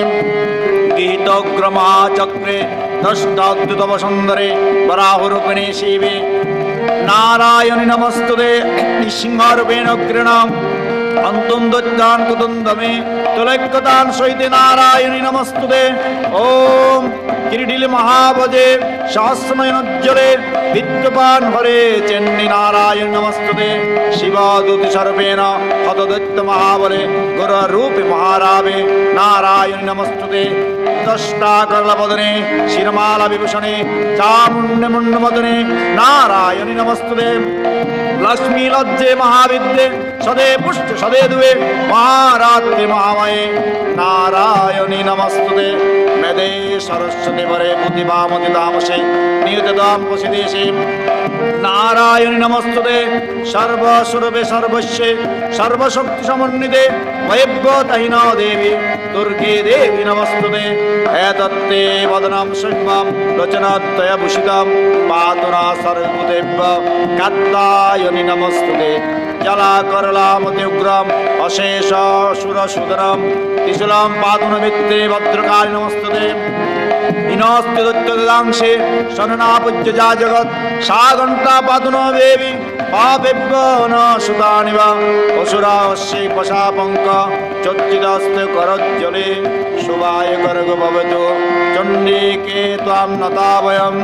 गीतग्रमा चक्रे दष्टाद्युत वसुंदरे वराहरूपिणे शिवे नारायणी नमस्तुते। सिंहरूपेण गृणाम् अंतुं दत्तान् कुतुन्दमे तुलैक्यतान् सहिते नारायणी नमस्तुते। ओम किरीटिले महाभजे सहस्रनयनोज्ज्वले विद्यपान् हरे चेन्नि नारायणी नमस्तुते। शिवदूति स्वरूपेण हतदैत्य महाबले गुरुरूपे महारावे नारायणी नमस्तुते। दष्टाकरलवदने शिरमाला विभूषणे चामुण्डमुण्डमदने नारायणी नमस्तुते। लक्ष्मी लज्जे महाविद्ये सदे पुष्ट सदे दुवे महारात्रि महामये नारायणी नमस्तुते। मेदे सरस्वती वरे बुद्धिमामति तामसे नियुततां कुशिदेशे नारायणी नमस्तुते। सर्वस्वरूपे सर्वस्ये सर्वशक्ति समन्विते वैभवतहिना देवी दुर्गे देवी नमस्तुते। एतत्ते वदनं सिंहं लोचनात्तया भूषितं पातुना सर्वभूतेभ्य कात्यायनी नमस्तुते। जलाकरलामति उग्रम् अशेष सुरसुदरं त्रिशूलं पातुनमित्रे भद्रकाली नमस्तुते। विनस्ति दत्तदांशे शरणापूज्य जा जगत् सा घण्टा पातुनो देवी पापेभ्यो न सुतानि वा असुरावश्ये पशापङ्क चोच्चिदास्ते करज्जले शुभाय गर्ग भवतु चण्डिके त्वां नता वयम्।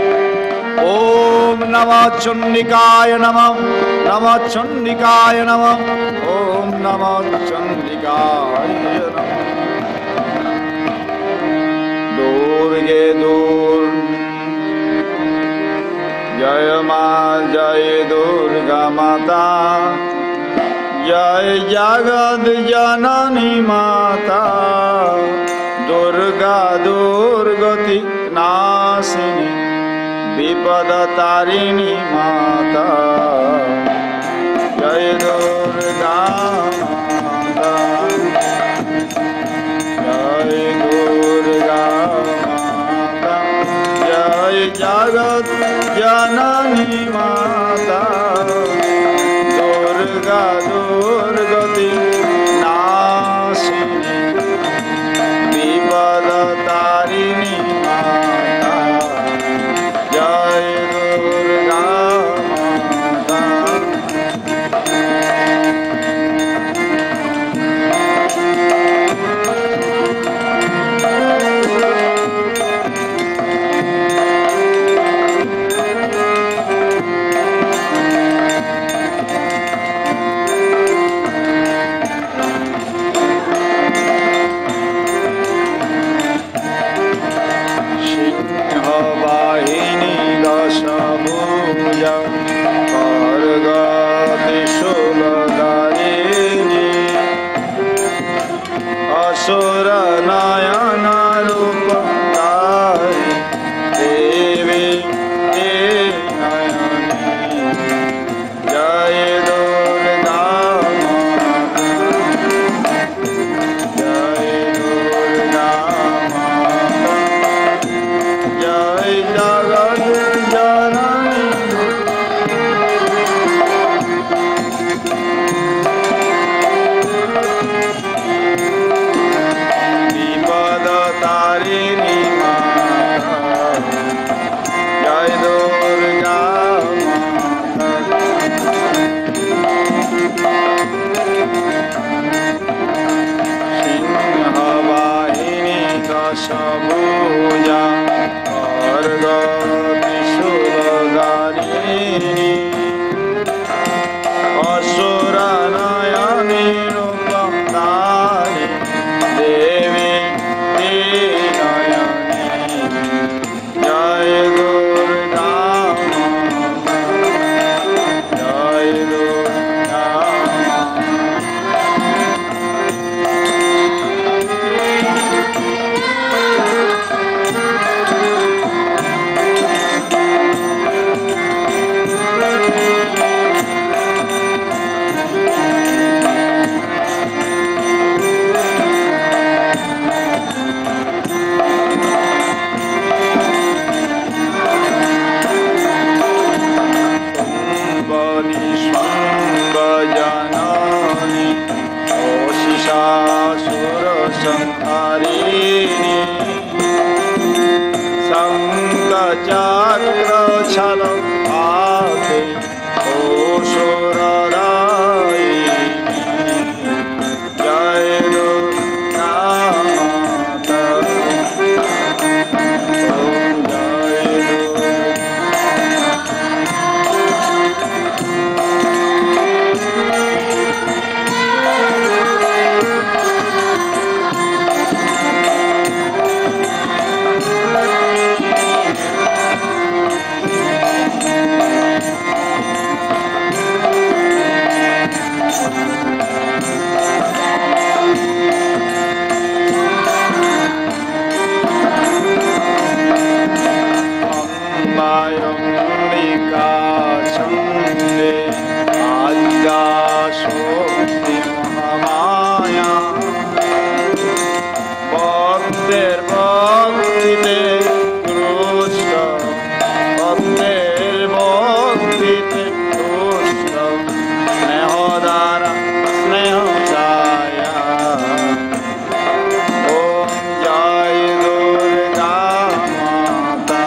ओम नमः चण्डिकाय नमः नमः चण्डिकाय नमः ओम नमः चण्डिकाय नमः। दुर्गे दूर जय मां जय दुर्गा माता जय जगत जननी माता दुर्गा दुर्गति नाशिनी विपद तारिणी माता जय दुर्गा माता जय दुर्गा माता जय जगत जननी माता दुर्गा दुर्गति नाशिनी विपद तारिणी माता जय दुर्गा माता। চক্র ছল হাতে অসুরদায়ী জয় দুর্গা মাতা ওম জয় অম্বিকা চণ্ডী আদ্যা শক্তি মহামায়া ভক্তের ভক্তিতে কৃষ্ণ ভক্তের ভক্তিতে কৃষ্ণ স্নেহ দ্বারা স্নেহ ছায়া ওম জয় দুর্গা মাতা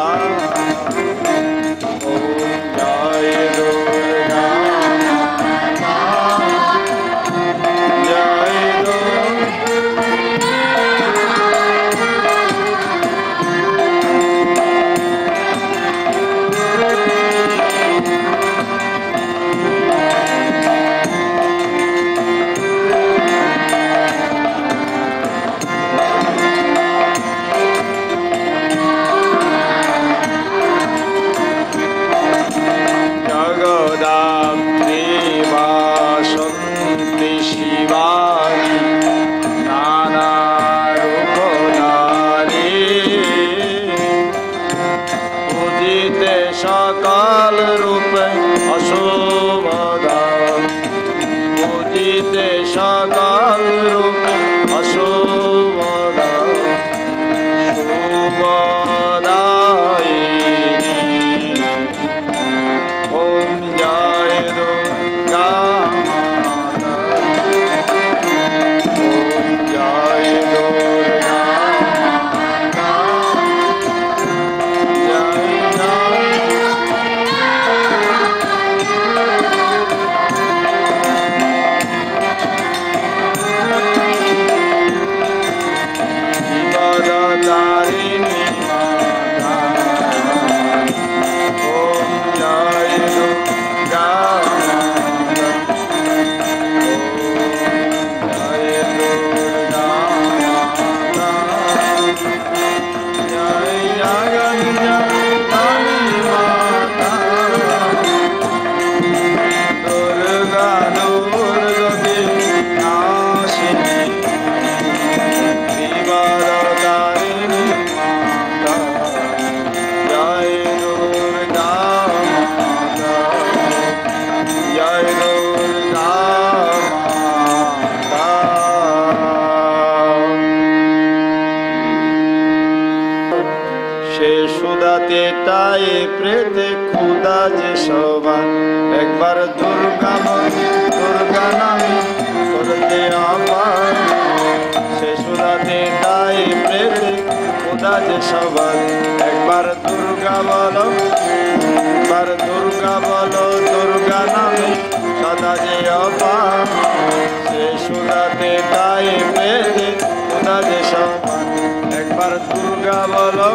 ওম জয় দুর্গা মাতা জয় দুর্গা জগদাত্রী বাসন্তী শিবানী নানা রূপ নারী পূজিতে সকল রূপে অশুভদা পূজিতে সকল রূপে অশুভদা শুভদায়িনী ওম জয় দুর্গা মাতা ওম জয় দুর্গা মাতা জয় জয় বিপদতারিণী মাতা ওম জয় দুর্গা মাতা ওম জয় দুর্গা মাতা জয় জগন্নাথী মাতা দুর্গা দুর্গতি নাশিনী বিপদতারিণী মাতা জয় দুর্গা মাতা জয় দুর্গা মাতা সে সুদাতে তাই প্রেতে খুদা যে সবার একবার দুর্গা দুর্গা নামে করতে অপার সে সুদাতে তাই প্রেতে খুদা যে সবার একবার দুর্গা বলো একবার দুর্গা বলো দুর্গা নামে সদা যে অপার সে সুদাতে তাই প্রেতে খুদা যে সবার একবার দুর্গা বলো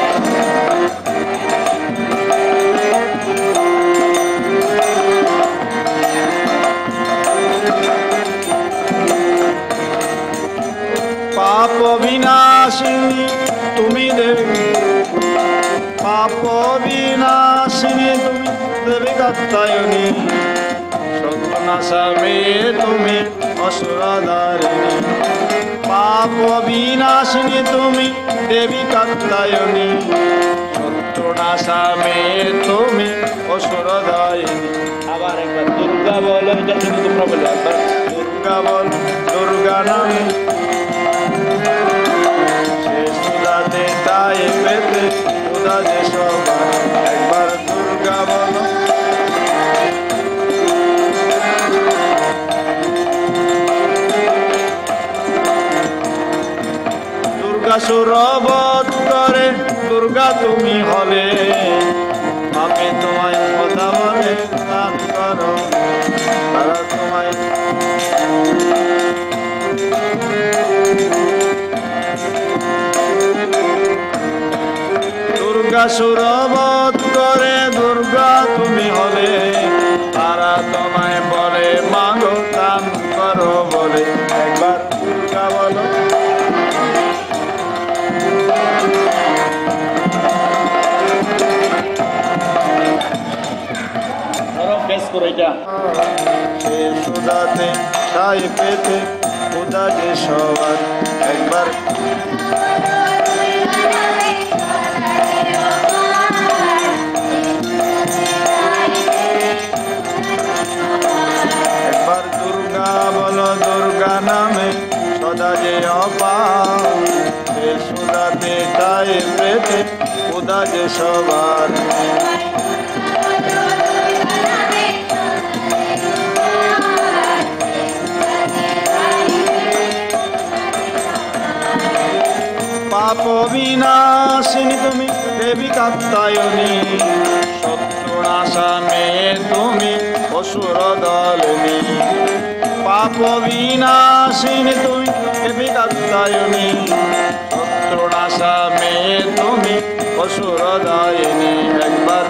পাপ বিনাশিনী তুমি দেবী পাপ বিনাশিনী তুমি দেবী কাত্যায়নী সর্বনাশামে তুমি অসুরধারিণী পাপ বিনাশিনী তুমি দেবী কাত্যায়নী শত্রুনাশামে তুমি অসুরধারিণী আবার একবার দুর্গা বলো এটা তুমি তোমরা বলো একবার দুর্গা বল দুর্গা নামে সুদাতে তাই পেতে সুদা যে সবার একবার দুর্গা বলো দুর্গা সুরবধ করে দুর্গা তুমি তুমি হলে পাপে তোমায় কথা বলে স্নান করো তারা তোমায় দুর্গাসুর বধ করে দুর্গা তুমি হলে তারা তোমায় বলে মাগো দান করো বলে একবার দুর্গা বলো সে সুদাতে তাই পেতে উদা যে সবার একবার দুর্গা বলো দুর্গা নামে সদা যে অপার সে সুদাতে তাই পেতে উদা যে সবার পাপ বিনাশিনী তুমি দেবী কাত্যায়নী শত্রুনাশা মেয়ে তুমি অসুর দলিনী পাপ বিনাশিনী তুমি দেবী কাত্যায়নী শত্রুনাশা মেয়ে তুমি অসুর দলিনী একবার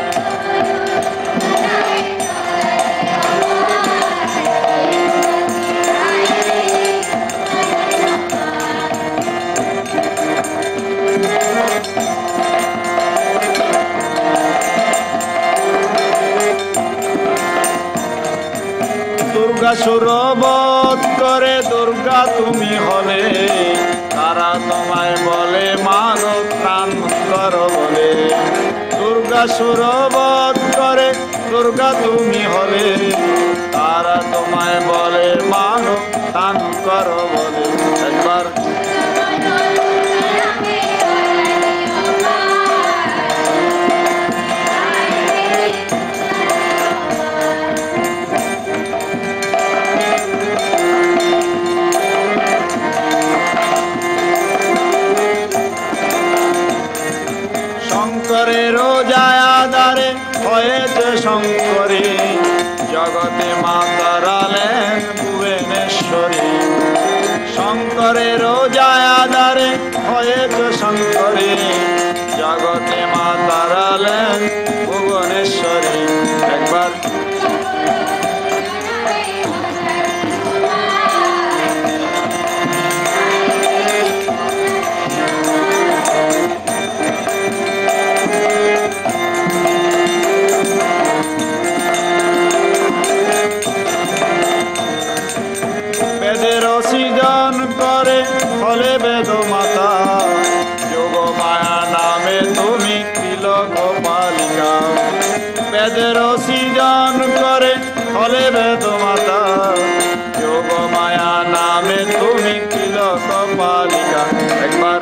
দুর্গাসুর বধ করে দুর্গা তুমি হলে তারা তোমায় বলে মাগো প্রাণ করো বলে দুর্গাসুর বধ করে দুর্গা তুমি হলে তারা তোমায় বলে মাগো প্রাণ করো বলে একবার শঙ্করের জায়াদারে হয়েছে শঙ্করী জগতে মাতারালেন ভুবনেশ্বরী শঙ্করের জায়াদারে হয়েছে শঙ্করী জগতে মাতারালেন ভুবনেশ্বরী একবার সৃজন করে ফলে বেদ মাতা যোগ মায়া নামে তুমি তিলক পালিকা বেদের সৃজন করে ফলে বেদ মাতা যোগ মায়া নামে তুমি তিলক পালিকা একবার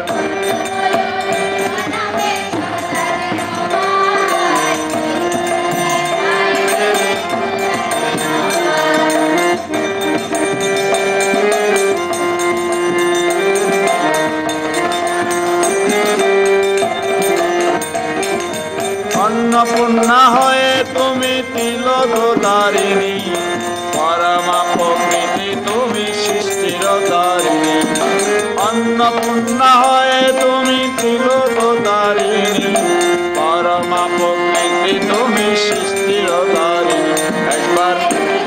অন্নপূর্ণা হয়ে তুমি তিলক তারিণী পরমা প্রকৃতি তুমি সৃষ্টির তারিণী অন্নপূর্ণা হয়ে তুমি তিলক তারিণী পরমা প্রকৃতি তুমি সৃষ্টির তারিণী একবার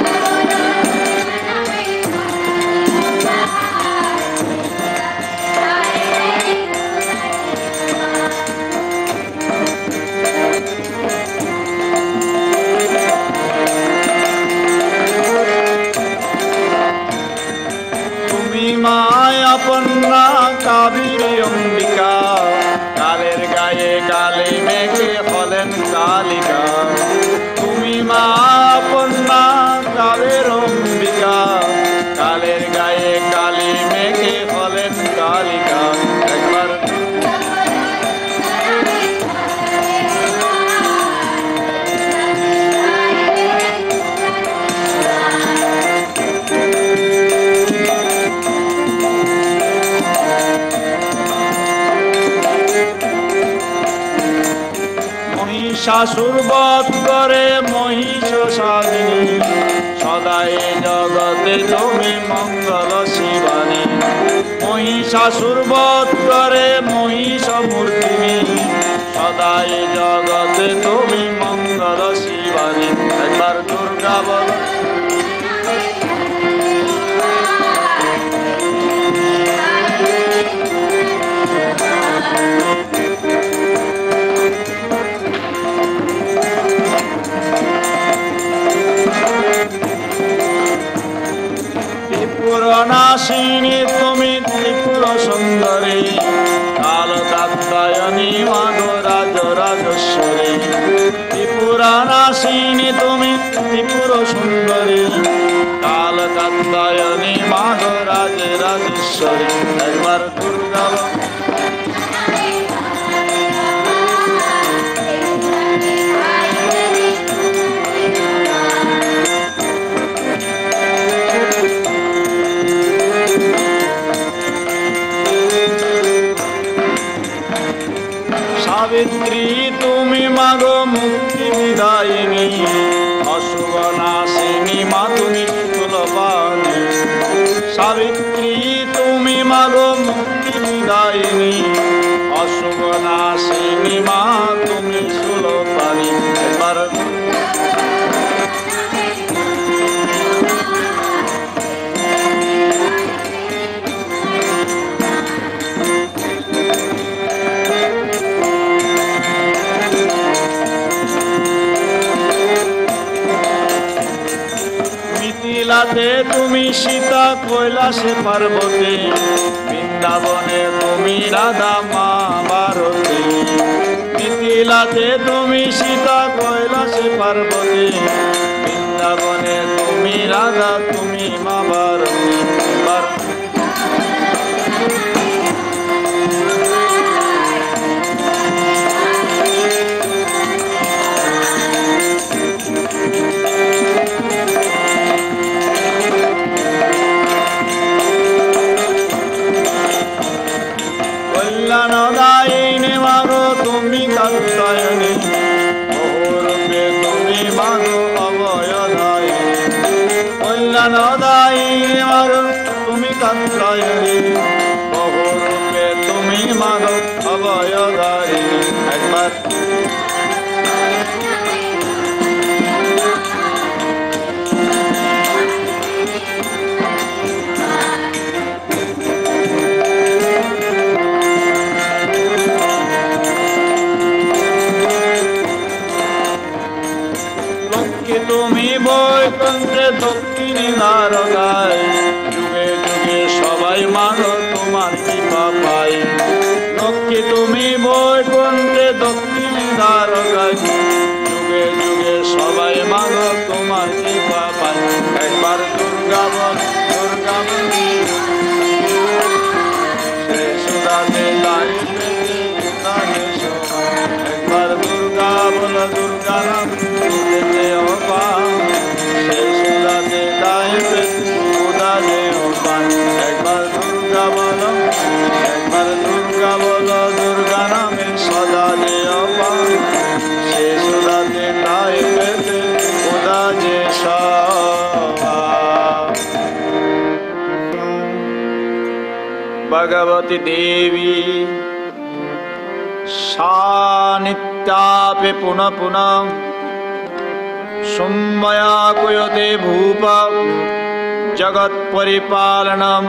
মায়াপন্না কাবেরী অম্বিকা কালের গায়ে কালে মেঘে হলেন কালিকা তুমি মায়াপন্না কাবের অম্বিকা কালের গায়ে কালী মেঘে হলেন কালিকা একবার মহিষাসুরবধ করে মহিষ সাধিনী সদাই জগতে তুমি মঙ্গল শিবানী মহিষাসুরবধ করে মহিষ মূর্তিনী সদাই জগতে তুমি মঙ্গল শিবানী একবার দুর্গা বল ত্রিপুরনাশিনী তুমি ত্রিপুর সুন্দরী কালকাত্তায়নী মাগো রাজরাজেশ্বরী ত্রিপুরনাশিনী তুমি ত্রিপুর সুন্দরী কালকাত্তায়নী মাগো রাজরাজেশ্বরী একবার দুর্গা সাবিত্রী তুমি মাগো মুক্তি বিদায়িনী অশুভ নাশিনী মা তুমি কুলবানী সাবিত্রী তুমি মাগো মুক্তি বিদায়িনী অশুভ নাশিনী মা তুমি সুলপানী এবার মিথিলাতে তুমি সীতা কৈলাসে পার্বতী বৃন্দাবনে তুমি রাধা মা ভারতী মিথিলাতে তুমি সীতা কৈলাসে পার্বতী বৃন্দাবনে তুমি রাধা তুমি মা ভারতী কল্যাণদায়িনী মাগো তুমি কাত্যায়নী বহুরূপে তুমি মাগো অভয়দায়িনী কল্যাণদায়িনী মাগো তুমি কাত্যায়নী বহুরূপে তুমি মাগো অভয়দায়িনী একবার তুমি বৈকুণ্ঠে দক্ষিণী নারদায় যুগে যুগে সবাই মাগো তোমার কৃপা পাই লক্ষ্মী তুমি বৈকুণ্ঠে দক্ষিণী নারদায় যুগে যুগে সবাই মাগো তোমার কৃপা পাই একবার দুর্গা বল দুর্গা সুদাতে একবার দুর্গা বল দুর্গা নাম একবার দুর্গা বলো একবার দুর্গা বলো দুর্গা নামে সদা যে অপার সে সুদাতে তাই পেতে খোদা যে ভগবতী দেবী সা নিত্যাপি পুনঃ পুনঃ সম্ময়া কুয়তে ভূপ জগৎ পরিপালনম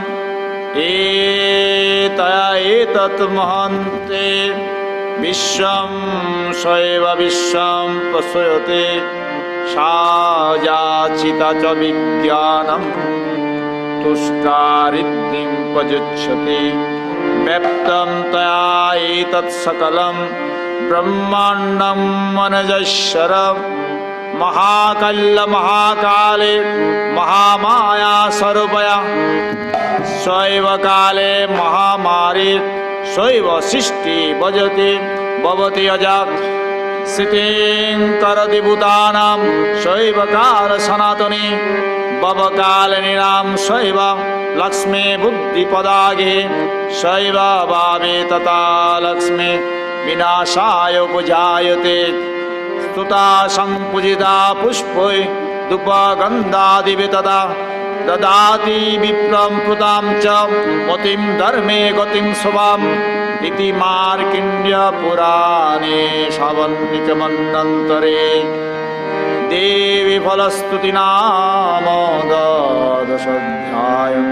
এতয়া এতৎ মহন্তে বিশ্বম সৈব বিশ্বম প্রসূয়তে সা যাচিতা চ বিজ্ঞানম তুষ্টারিদ্ধিম প্রযচ্ছতে ব্যপ্তম তয়া এতৎ সকলম ব্রহ্মাণ্ডম মনজশ্বরম महाकल्ल महाकाले महामाया स्वरूपया स्वैव काले महामारी स्वैव सृष्टि भजते भवति अजात् स्थितिं करति भूतानां स्वैव काल सनातनी भवकालिनीनां स्वैव लक्ष्मी बुद्धिपदागे स्वैव भावे तथा लक्ष्मी विनाशाय उपजायते स्तुता संपूजिता पुष्पै धूपगन्धादिभिः तदा ददाति विप्रं कृतां च मतिं धर्मे गतिं शुभाम् इति मार्कण्डेय पुराणे शावन्निकमन्वन्तरे देवी फलस्तुति नाम द्वादशोऽध्यायः।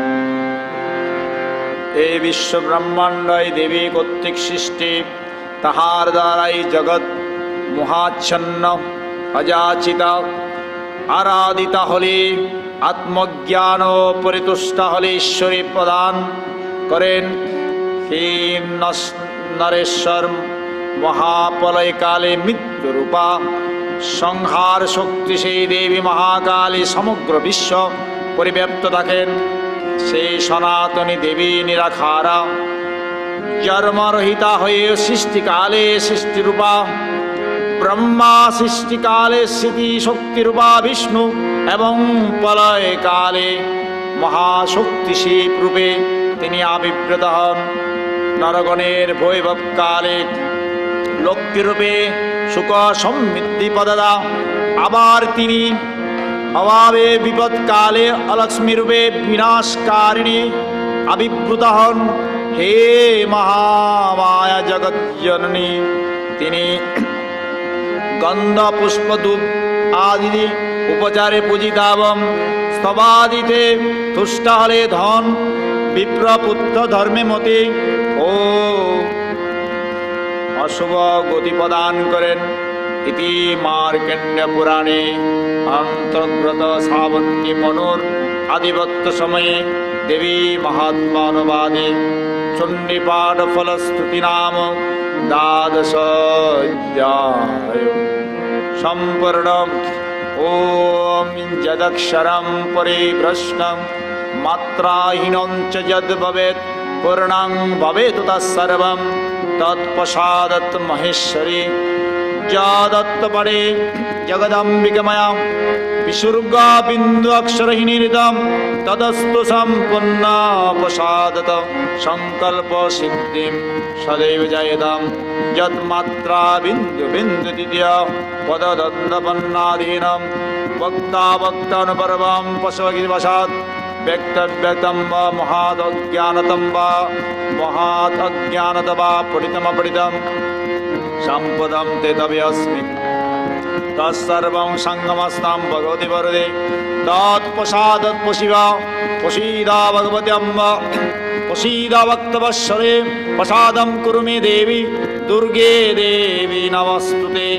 এই বিশ্ব ব্রহ্মাণ্ডই দেবী কর্তৃক সৃষ্টি, তাহার দ্বারাই জগৎ মহাচ্ছন্ন অযাচিতা আরাধিতা হলে, আত্মজ্ঞান ও পরিতুষ্ট হলে ঈশ্বরী প্রদান করেন। হে নরেশ্বর, মহাপ্রলয় কালে মৃত্যুরূপা সংহার শক্তি সেই দেবী মহাকালী সমগ্র বিশ্ব পরিব্যাপ্ত থাকেন। সেই সনাতনী দেবী নিরাকারা জন্মরহিতা হয়ে সৃষ্টিকালে সৃষ্টিরূপা, ব্রহ্মা সৃষ্টিকালে স্মৃতি শক্তিরূপা বিষ্ণু এবং প্রলয় কালে মহাশক্তি শিব রূপে তিনি আবির্ভূত হন। নরগণের বৈভব কালে লক্ষ্মীরূপে সুখ সমৃদ্ধি প্রদাতা, আবার তিনি অভাবে বিপদকালে অলক্ষ্মী রূপে বিনাশকারিণী আবির্ভূত হন। হে মহামায়া জগজ্জননী, তিনি গন্ধ পুষ্প ধূপ আদি উপচারে পূজিতা এবং স্তবাদিতে তুষ্ট হলে ধন বিপ্রপুত্র ধর্মে মতে ও অশুভ গতি প্রদান করেন। ইতি মার্কণ্ডেয় পুরাণে অন্তর্গত শ্রাবণী মনুর আধিপত্য সময়ে দেবী মহাত্মানুবাদে চণ্ডীপাঠ ফলস্তুতি নাম দ্বাদশোऽধ্যায় সম্পূর্ণ। ওম যদক্ষরম পরিভ্রষ্টং মাত্রাহীনং চ যদ ভবেৎ পূর্ণং ভবেৎ তৎসর্বং তৎপ্রসাদৎ মহেশ্বরী যদত্ত পড়ে জগদম্বিকাময়া বিসর্গা বিন্দু অক্ষরহীনির্দম তদস্তু সম্পূর্ণ প্রসাদত সংকল্প সিদ্ধিম সদৈব জয়দম যৎমাত্রা বিন্দু বিন্দু দ্বিতীয় পদদন্দপন্নাধীনম বক্তা বক্তানুপর্বম পশবগিরিবশাৎ ব্যক্তব্যক্তম বা মহাদজ্ঞানতম বা মহাৎ অজ্ঞানত বা পঠিতমপঠিতম সম্পদম তে তবে অস্মি তৎসর্বং সঙ্গমস্তাম ভগবতি বরদে তৎপ্রসাদৎ প্রসীদা ভগবতি অম্ব প্রসীদা ভক্তবৎসলে প্রসাদম কুরু মে দেবী দুর্গে দেবী নমস্তুতে।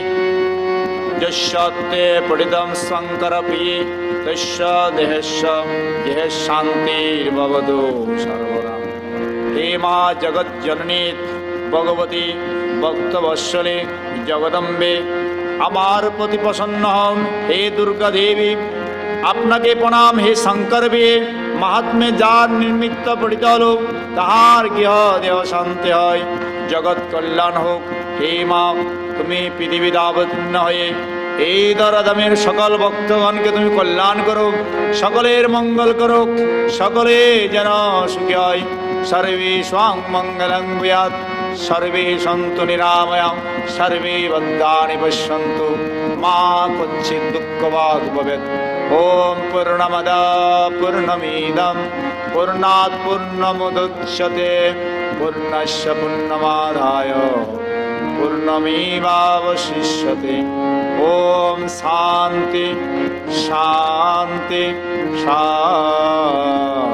যস্যতে পঠিতম শঙ্কর প্রিয়ে তস্য দেহস্য দেহ শান্তির্ভবতু সর্বদা। হে মা জগজ্জননী ভগবতী ভক্তবৎসলে জগদম্বে, আমার প্রতি প্রসন্ন হন। হে দুর্গা দেবী, আপনাকে প্রণাম। হে শঙ্কর বিয়ে মাহাত্মে যার নির্মিত পঠিত হল, তাহার গৃহ দেহ শান্তি হয়, জগৎ কল্যাণ হোক। হে মা, তুমি পৃথিবীতে অবতীর্ণ হয়ে এই দরদামের সকল ভক্তগণকে তুমি কল্যাণ করো, সকলের মঙ্গল করো, সকলে যেন সুখী হয়। সর্বে স্বাং মঙ্গলং ভূয়াৎ, সর্বে সন্তু নিরাময়া, সর্বে ভদ্রাণি পশ্যন্তু, মা কচ্চিৎ দুঃখভাগ্ ভবেৎ। ওম পূর্ণমদ পূর্ণমিদং পূর্ণাৎ পূর্ণমুদচ্যতে পূর্ণস্য পূর্ণমাদায় পূর্ণমেবাবশিষ্যতে। ওম শান্তি শান্তি শান্তি।